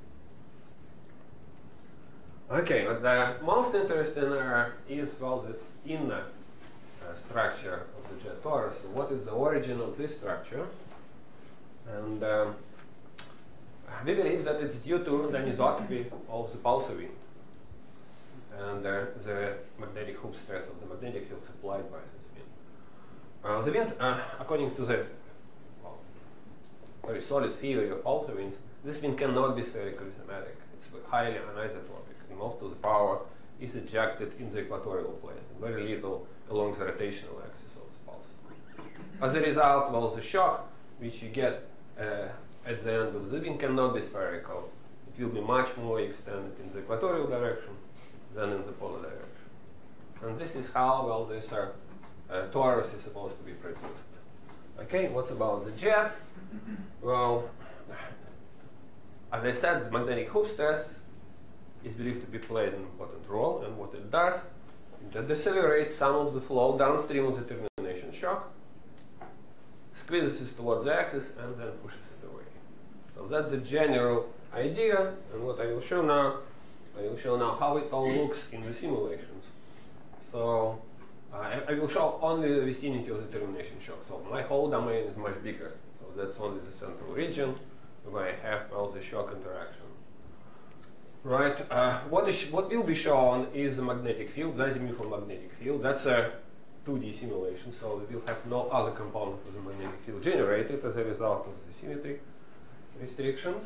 Okay, but the most interesting uh, is well this inner Uh, structure of the jet torus. So what is the origin of this structure? And um, we believe that it's due to the anisotropy of the pulsar wind. and uh, the magnetic hoop stress of the magnetic field supplied by this wind. Uh, the wind, uh, according to the well, very solid theory of pulsar winds, this wind cannot be spherically symmetric. It's highly anisotropic, and most of the power is ejected in the equatorial plane, and very little along the rotational axis of the pulsar. As a result, well, the shock which you get uh, at the end of the wind cannot be spherical. It will be much more extended in the equatorial direction than in the polar direction. And this is how, well, this uh, uh, torus is supposed to be produced. Okay, what about the jet? Well, as I said, the magnetic hoop stress is believed to be played an important role, and what it does, it decelerates some of the flow downstream of the termination shock, squeezes it towards the axis, and then pushes it away. So that's the general idea, and what I will show now, I will show now how it all looks in the simulations. So uh, I, I will show only the vicinity of the termination shock. So my whole domain is much bigger. So that's only the central region where I have all the shock interaction. Right. Uh, what is what will be shown is the magnetic field, the azimuthal magnetic field. That's a two D simulation, so we will have no other component of the magnetic field generated as a result of the symmetry restrictions.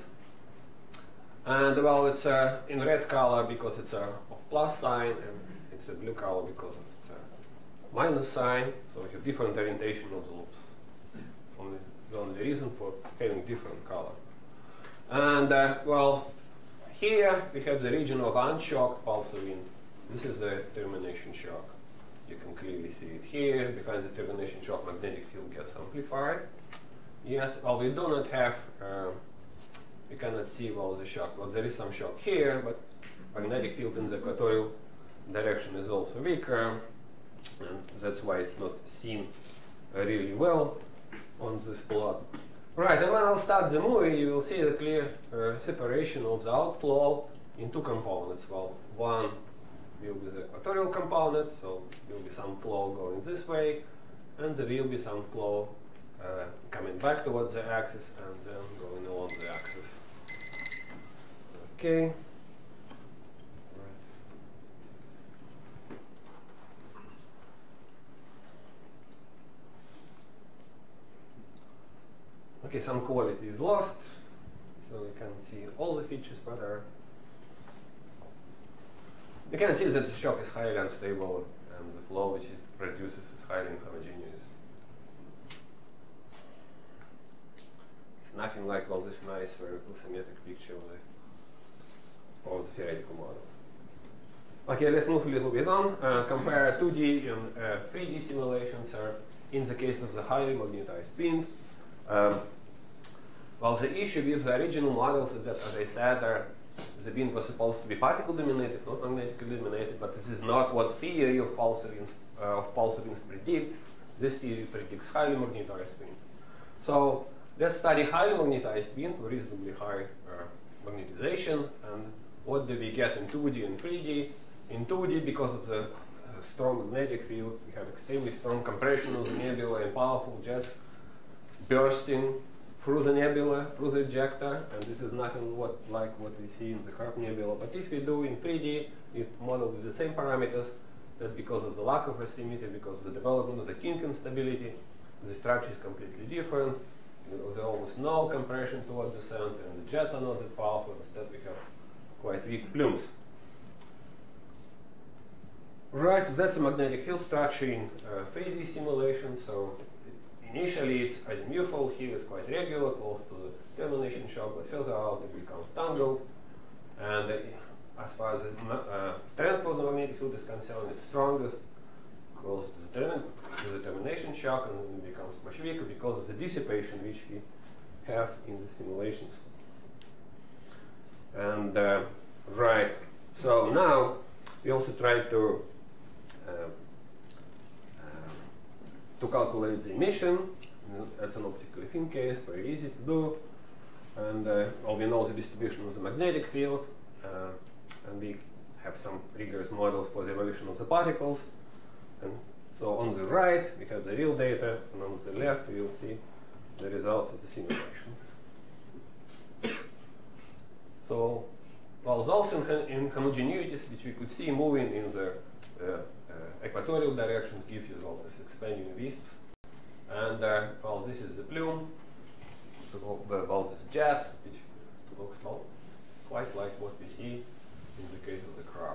And well, it's uh, in red color because it's a of plus sign, and it's a blue color because it's a minus sign. So we have different orientation of the loops. Only the only reason for having different color. And uh, well. Here we have the region of unshocked pulsar wind. This is the termination shock. You can clearly see it here. Behind the termination shock, magnetic field gets amplified. Yes, well, we do not have, uh, we cannot see well the shock. Well, there is some shock here, but magnetic field in the equatorial direction is also weaker, and that's why it's not seen uh, really well on this plot. Right, and when I'll start the movie, you will see the clear uh, separation of the outflow in two components. Well, one will be the equatorial component, so there will be some flow going this way, and there will be some flow uh, coming back towards the axis and then going along the axis. Okay. Okay, some quality is lost, so you can see all the features better. You can see that the shock is highly unstable, and the flow which it produces is highly inhomogeneous. It's nothing like all this nice spherical symmetric picture of the, of the theoretical models. Okay, let's move a little bit on. Uh, compare two D and uh, three D simulations. Are in the case of the highly magnetized wind. Um, well, the issue with the original models is that, as I said, uh, the wind was supposed to be particle dominated, not magnetically dominated, but this is not what theory of pulsar winds, uh, of pulsar winds predicts. This theory predicts highly magnetized winds. So let's study highly magnetized wind with reasonably high uh, magnetization, and what do we get in two D and three D? In two D, because of the uh, strong magnetic field, we have extremely strong compression of the nebula and powerful jets bursting through the nebula, through the ejector, and this is nothing what, like what we see in the Harp nebula. But if we do in three D, we model with the same parameters, that because of the lack of asymmetry, because of the development of the kink instability, the structure is completely different. There's almost no compression towards the center, and the jets are not that powerful. Instead, we have quite weak plumes. Right, that's a magnetic field structure in uh, three D simulation. So initially, it's azimuthal. Here it's quite regular, close to the termination shock, but further out it becomes tangled. And uh, as far as the uh, strength of the magnetic field is concerned, it's strongest close to the, termin to the termination shock, and then it becomes much weaker because of the dissipation which we have in the simulations. And uh, right, so now we also try to uh, uh, to calculate the emission. That's an optically thin case, very easy to do. And uh, well, we know the distribution of the magnetic field, uh, and we have some rigorous models for the evolution of the particles. And so on the right, we have the real data, and on the left, we will see the results of the simulation. So well, those in inhomogeneities which we could see moving in the uh, uh, equatorial direction give you all these expanding wisps. And uh, well, this is the plume. So well, this jet, which looks well, quite like what we see in the case of the crab.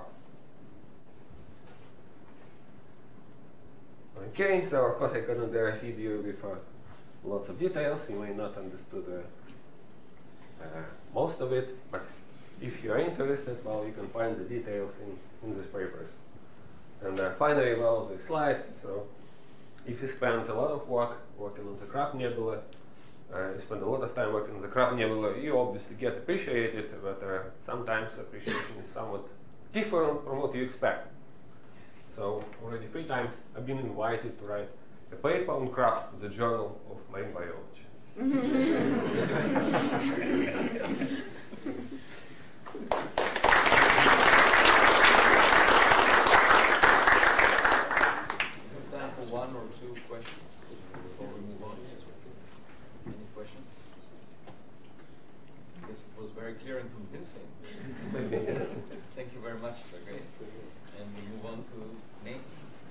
Okay, so of course I couldn't dare feed you with uh, lots of details. You may not understand uh, uh, most of it, but if you are interested, well, you can find the details in, in these papers. And uh, finally, well, the slide. So if you spend a lot of work working on the Crab Nebula, uh, you spend a lot of time working on the Crab Nebula, you obviously get appreciated, but uh, sometimes appreciation is somewhat different from what you expect. So already three times I've been invited to write a paper on crabs to the Journal of Marine Biology. Time for one or two questions before we move on. Any questions? I guess it was very clear and convincing. Thank you very much, Serguei. And we move on to Nate.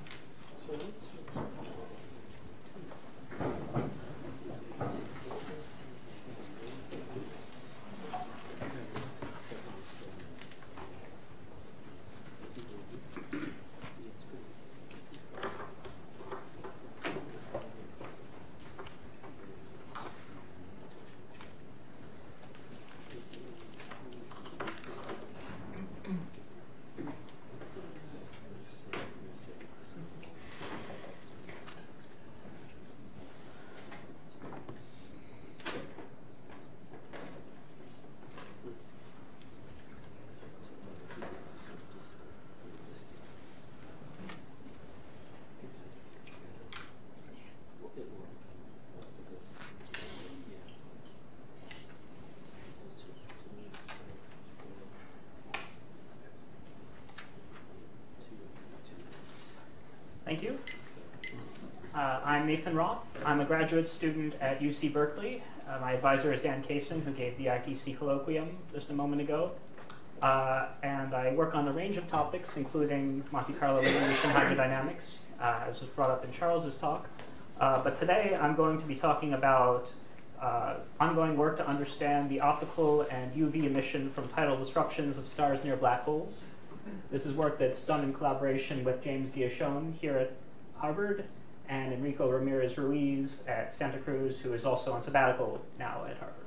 Thank you. Uh, I'm Nathan Roth. I'm a graduate student at U C Berkeley. Uh, my advisor is Dan Kaysen, who gave the I T C colloquium just a moment ago. Uh, and I work on a range of topics, including Monte Carlo radiation hydrodynamics, uh, as was brought up in Charles's talk. Uh, but today I'm going to be talking about uh, ongoing work to understand the optical and U V emission from tidal disruptions of stars near black holes. This is work that's done in collaboration with James Diachon here at Harvard and Enrico Ramirez Ruiz at Santa Cruz, who is also on sabbatical now at Harvard.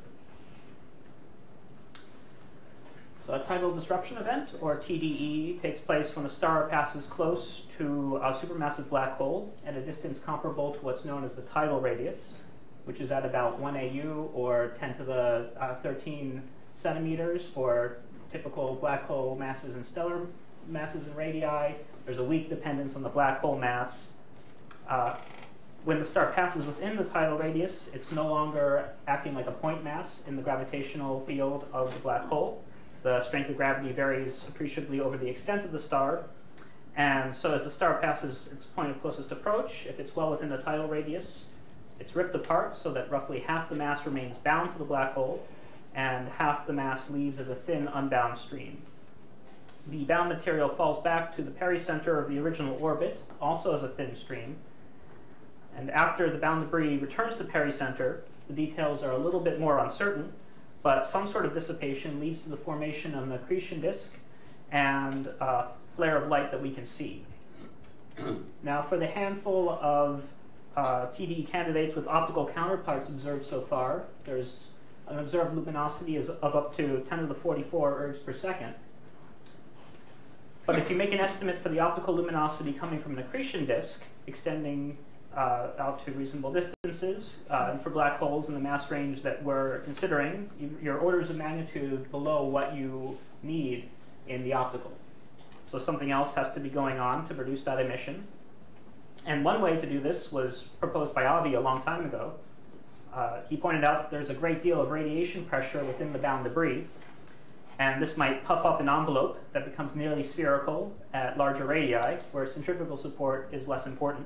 So a tidal disruption event, or T D E, takes place when a star passes close to a supermassive black hole at a distance comparable to what's known as the tidal radius, which is at about one A U, or ten to the uh, thirteen centimeters for typical black hole masses and stellar masses and radii. There's a weak dependence on the black hole mass. Uh, when the star passes within the tidal radius, it's no longer acting like a point mass in the gravitational field of the black hole. The strength of gravity varies appreciably over the extent of the star. And so as the star passes its point of closest approach, if it's well within the tidal radius, it's ripped apart so that roughly half the mass remains bound to the black hole, and half the mass leaves as a thin, unbound stream. The bound material falls back to the pericenter of the original orbit, also as a thin stream. And after the bound debris returns to pericenter, the details are a little bit more uncertain, but some sort of dissipation leads to the formation of an accretion disk and a flare of light that we can see. Now, for the handful of uh, T D E candidates with optical counterparts observed so far, there's an observed luminosity is of up to ten to the forty-four ergs per second. But if you make an estimate for the optical luminosity coming from an accretion disk, extending uh, out to reasonable distances, uh, and for black holes in the mass range that we're considering, you, you're orders of magnitude below what you need in the optical. So something else has to be going on to produce that emission. And one way to do this was proposed by Avi a long time ago. Uh, he pointed out that there's a great deal of radiation pressure within the bound debris, and this might puff up an envelope that becomes nearly spherical at larger radii, where centrifugal support is less important.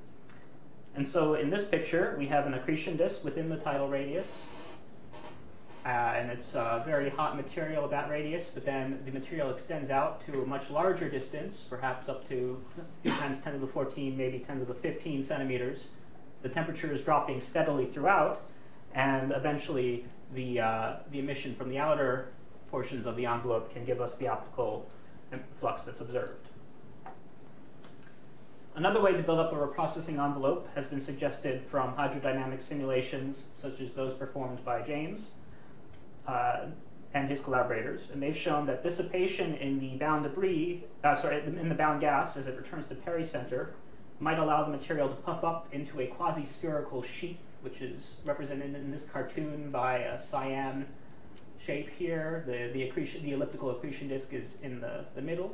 And so in this picture, we have an accretion disk within the tidal radius. uh, and it's a very hot material at that radius, but then the material extends out to a much larger distance, perhaps up to a few times ten to the fourteen, maybe ten to the fifteen centimeters. The temperature is dropping steadily throughout, and eventually the, uh, the emission from the outer portions of the envelope can give us the optical flux that's observed. Another way to build up a reprocessing envelope has been suggested from hydrodynamic simulations, such as those performed by James uh, and his collaborators. And they've shown that dissipation in the bound debris, uh, sorry, in the bound gas as it returns to pericenter might allow the material to puff up into a quasi-spherical sheath, which is represented in this cartoon by a cyan shape here. The, the, accretion, the elliptical accretion disk is in the, the middle.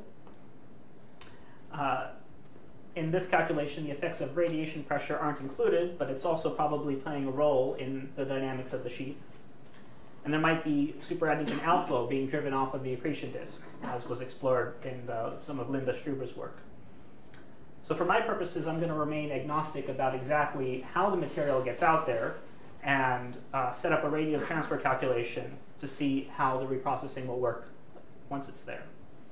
Uh, In this calculation, the effects of radiation pressure aren't included, but it's also probably playing a role in the dynamics of the sheath. And there might be superadditive outflow being driven off of the accretion disk, as was explored in uh, some of Linda Struber's work. So for my purposes, I'm going to remain agnostic about exactly how the material gets out there and uh, set up a radial transfer calculation to see how the reprocessing will work once it's there.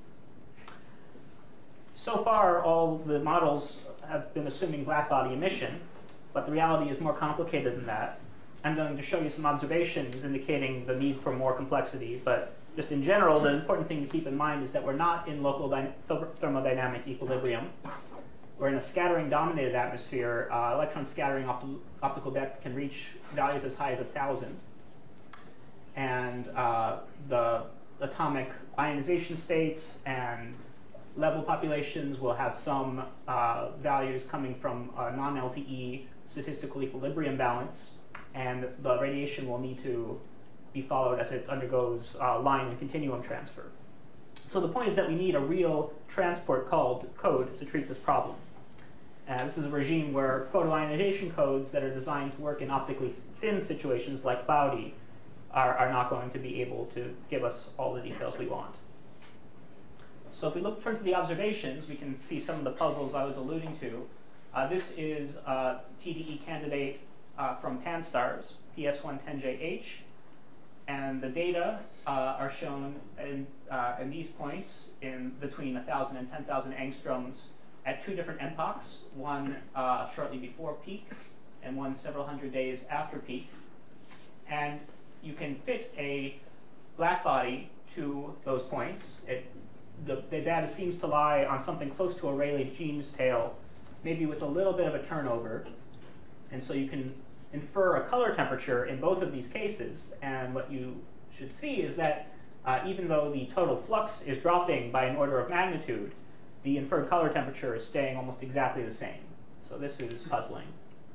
So far, all the models have been assuming blackbody emission, but the reality is more complicated than that. I'm going to show you some observations indicating the need for more complexity, but just in general, the important thing to keep in mind is that we're not in local thermodynamic equilibrium. We're in a scattering-dominated atmosphere. Uh, electron scattering opt optical depth can reach values as high as one thousand. And uh, the atomic ionization states and level populations will have some uh, values coming from a non-L T E statistical equilibrium balance, and the radiation will need to be followed as it undergoes uh, line and continuum transfer. So the point is that we need a real transport called code to treat this problem. Uh, this is a regime where photoionization codes that are designed to work in optically thin situations like cloudy are, are not going to be able to give us all the details we want. So if we look turn to the observations, we can see some of the puzzles I was alluding to. Uh, this is a T D E candidate uh, from Pan-STARRS, P S one ten J H. And the data uh, are shown in, uh, in these points in between one thousand and ten thousand angstroms at two different epochs, one uh, shortly before peak and one several hundred days after peak. And you can fit a black body to those points. It, the, the data seems to lie on something close to a Rayleigh-Jeans tail, maybe with a little bit of a turnover. And so you can infer a color temperature in both of these cases. And what you should see is that uh, even though the total flux is dropping by an order of magnitude, the inferred color temperature is staying almost exactly the same. So this is puzzling.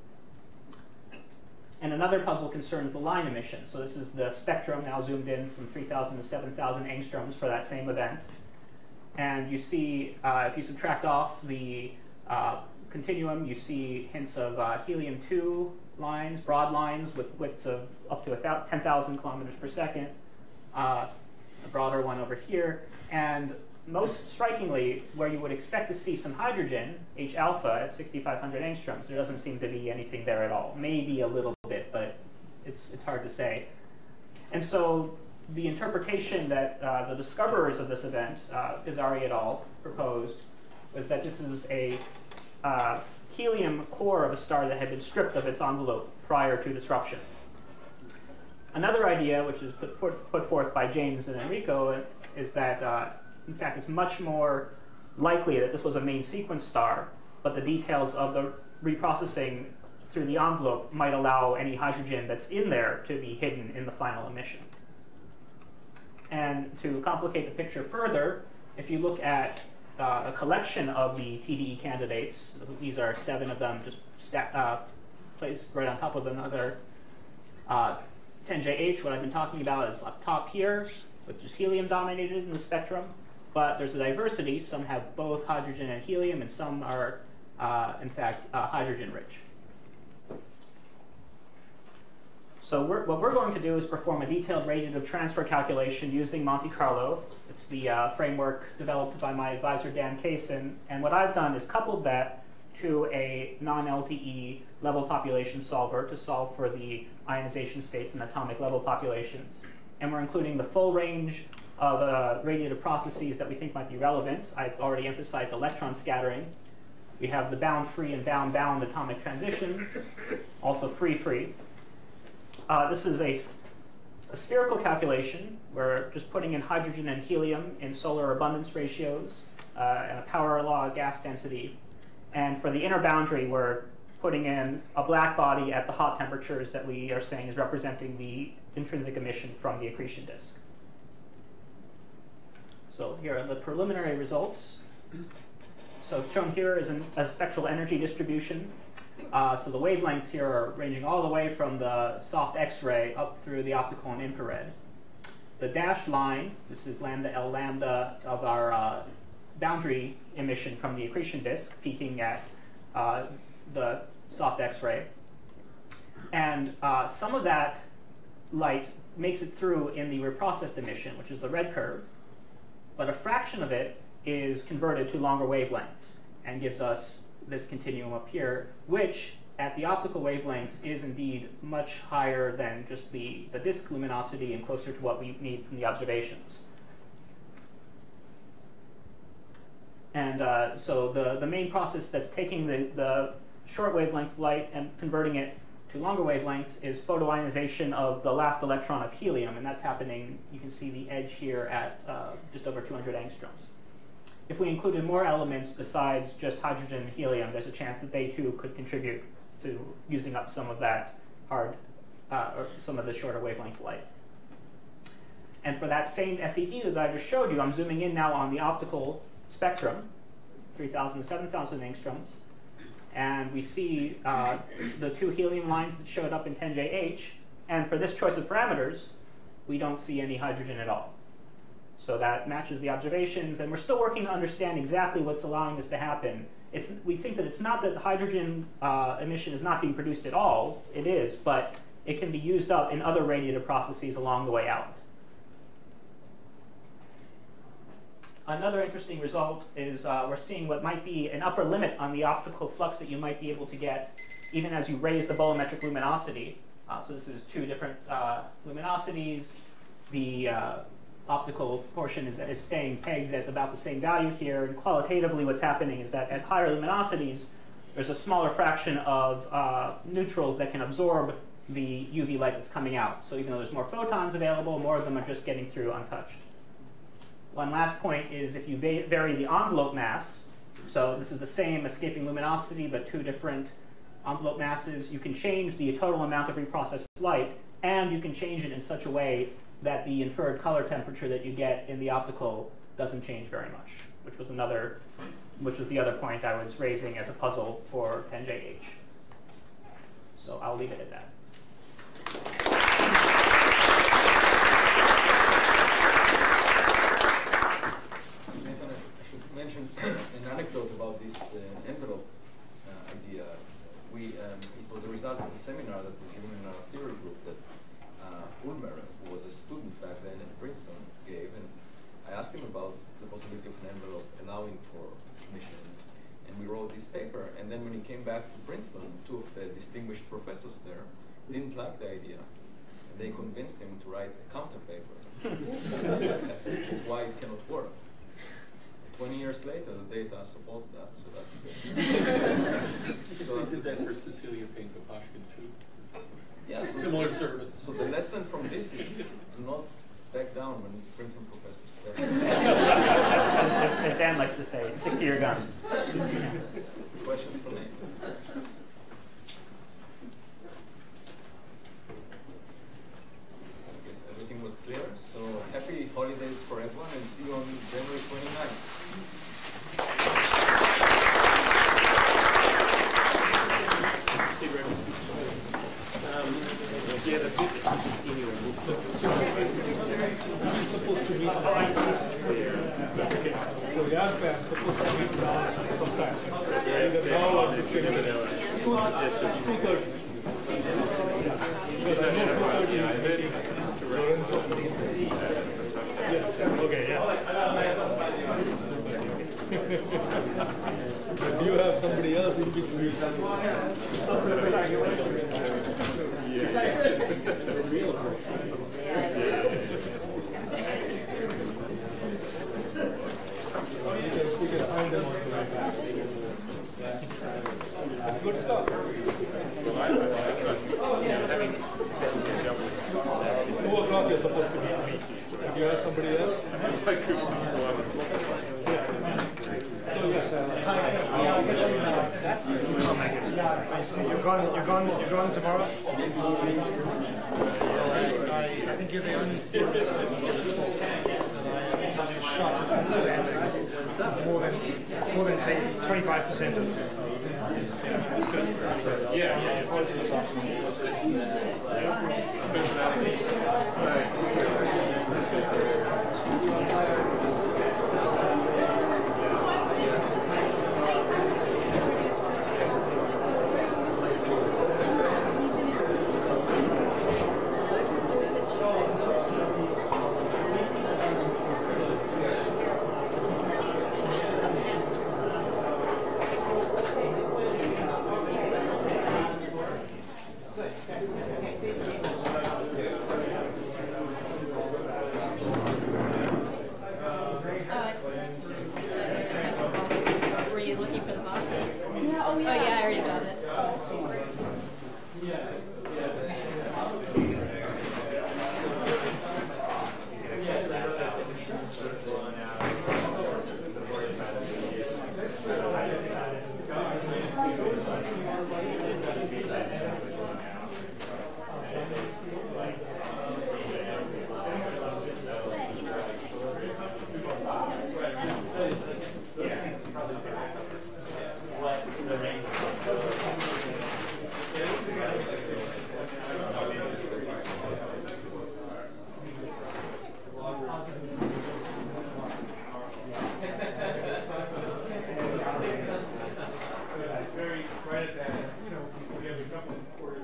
And another puzzle concerns the line emission. So this is the spectrum now zoomed in from three thousand to seven thousand angstroms for that same event. And you see, uh, if you subtract off the uh, continuum, you see hints of uh, helium two lines, broad lines with widths of up to ten thousand kilometers per second, uh, a broader one over here. And most strikingly, where you would expect to see some hydrogen, H alpha at sixty-five hundred angstroms, there doesn't seem to be anything there at all. Maybe a little bit, but it's, it's hard to say. And so the interpretation that uh, the discoverers of this event, uh, Pizzari et al., proposed was that this is a uh, helium core of a star that had been stripped of its envelope prior to disruption. Another idea, which is put, put, put forth by James and Enrico, is that uh, in fact it's much more likely that this was a main sequence star, but the details of the reprocessing through the envelope might allow any hydrogen that's in there to be hidden in the final emission. And to complicate the picture further, if you look at uh, a collection of the T D E candidates, these are seven of them just stacked, uh, placed right on top of another uh, ten J H. What I've been talking about is up top here, which is helium dominated in the spectrum, but there's a diversity. Some have both hydrogen and helium, and some are, uh, in fact, uh, hydrogen rich. So we're, what we're going to do is perform a detailed radiative transfer calculation using Monte Carlo. It's the uh, framework developed by my advisor, Dan Kaysen. And what I've done is coupled that to a non-L T E level population solver to solve for the ionization states and atomic level populations. And we're including the full range of uh, radiative processes that we think might be relevant. I've already emphasized electron scattering. We have the bound-free and bound-bound atomic transitions, also free-free. Uh, this is a, a spherical calculation. We're just putting in hydrogen and helium in solar abundance ratios uh, and a power law gas density. And for the inner boundary, we're putting in a black body at the hot temperatures that we are saying is representing the intrinsic emission from the accretion disk. So here are the preliminary results. So shown here is an, a spectral energy distribution. Uh, so the wavelengths here are ranging all the way from the soft X-ray up through the optical and infrared. The dashed line, this is lambda L lambda of our uh, boundary emission from the accretion disk, peaking at uh, the soft X-ray. And uh, some of that light makes it through in the reprocessed emission, which is the red curve. But a fraction of it is converted to longer wavelengths and gives us this continuum up here, which at the optical wavelengths is indeed much higher than just the, the disk luminosity and closer to what we need from the observations. And uh, so the, the main process that's taking the, the short wavelength light and converting it to longer wavelengths is photoionization of the last electron of helium, and that's happening, you can see the edge here at uh, just over two hundred angstroms. If we included more elements besides just hydrogen and helium, there's a chance that they too could contribute to using up some of that hard, uh, or some of the shorter wavelength light. And for that same S E D that I just showed you, I'm zooming in now on the optical spectrum, three thousand to seven thousand angstroms. And we see uh, the two helium lines that showed up in ten J H. And for this choice of parameters, we don't see any hydrogen at all. So that matches the observations. And we're still working to understand exactly what's allowing this to happen. It's, we think that it's not that the hydrogen uh, emission is not being produced at all. It is, but it can be used up in other radiative processes along the way out. Another interesting result is uh, we're seeing what might be an upper limit on the optical flux that you might be able to get even as you raise the bolometric luminosity. Uh, so this is two different uh, luminosities. The uh, optical portion is, is staying pegged at about the same value here. And qualitatively what's happening is that at higher luminosities, there's a smaller fraction of uh, neutrals that can absorb the U V light that's coming out. So even though there's more photons available, more of them are just getting through untouched. One last point is if you va vary the envelope mass, so this is the same escaping luminosity but two different envelope masses, you can change the total amount of reprocessed light, and you can change it in such a way that the inferred color temperature that you get in the optical doesn't change very much, which was another, which was the other point I was raising as a puzzle for ten J H. So I'll leave it at that. Mention an anecdote about this uh, envelope uh, idea. We, um, it was a result of a seminar that was given in our theory group that uh, Ulmer, who was a student back then at Princeton, gave, and I asked him about the possibility of an envelope allowing for emission, and we wrote this paper. And then when he came back to Princeton, two of the distinguished professors there didn't like the idea, and they convinced him to write a counter paper of why it cannot work. Twenty years later, the data supports that, so that's. Uh, so they did that for Cecilia Payne-Kopashkin too. Yeah, so similar service. So the lesson from this is do not back down when Princeton professors tell you. as, as Dan likes to say, stick to your guns. Questions for me? I guess everything was clear. So happy holidays for everyone, and see you on January twenty-ninth. Supposed to meet so the advance supposed to meet sometime. Either now or two thirty. Yes. Okay. Yeah. But you have somebody else in That's good stuff. Two o'clock you're supposed to be. Do you have somebody else? So yes, uh, You're gone. You're gone. You're gone tomorrow. I, I think you're the only theorist that has a shot at understanding more than more than say twenty-five percent of it. Yeah, yeah, yeah. very right at that, you know, we have a couple of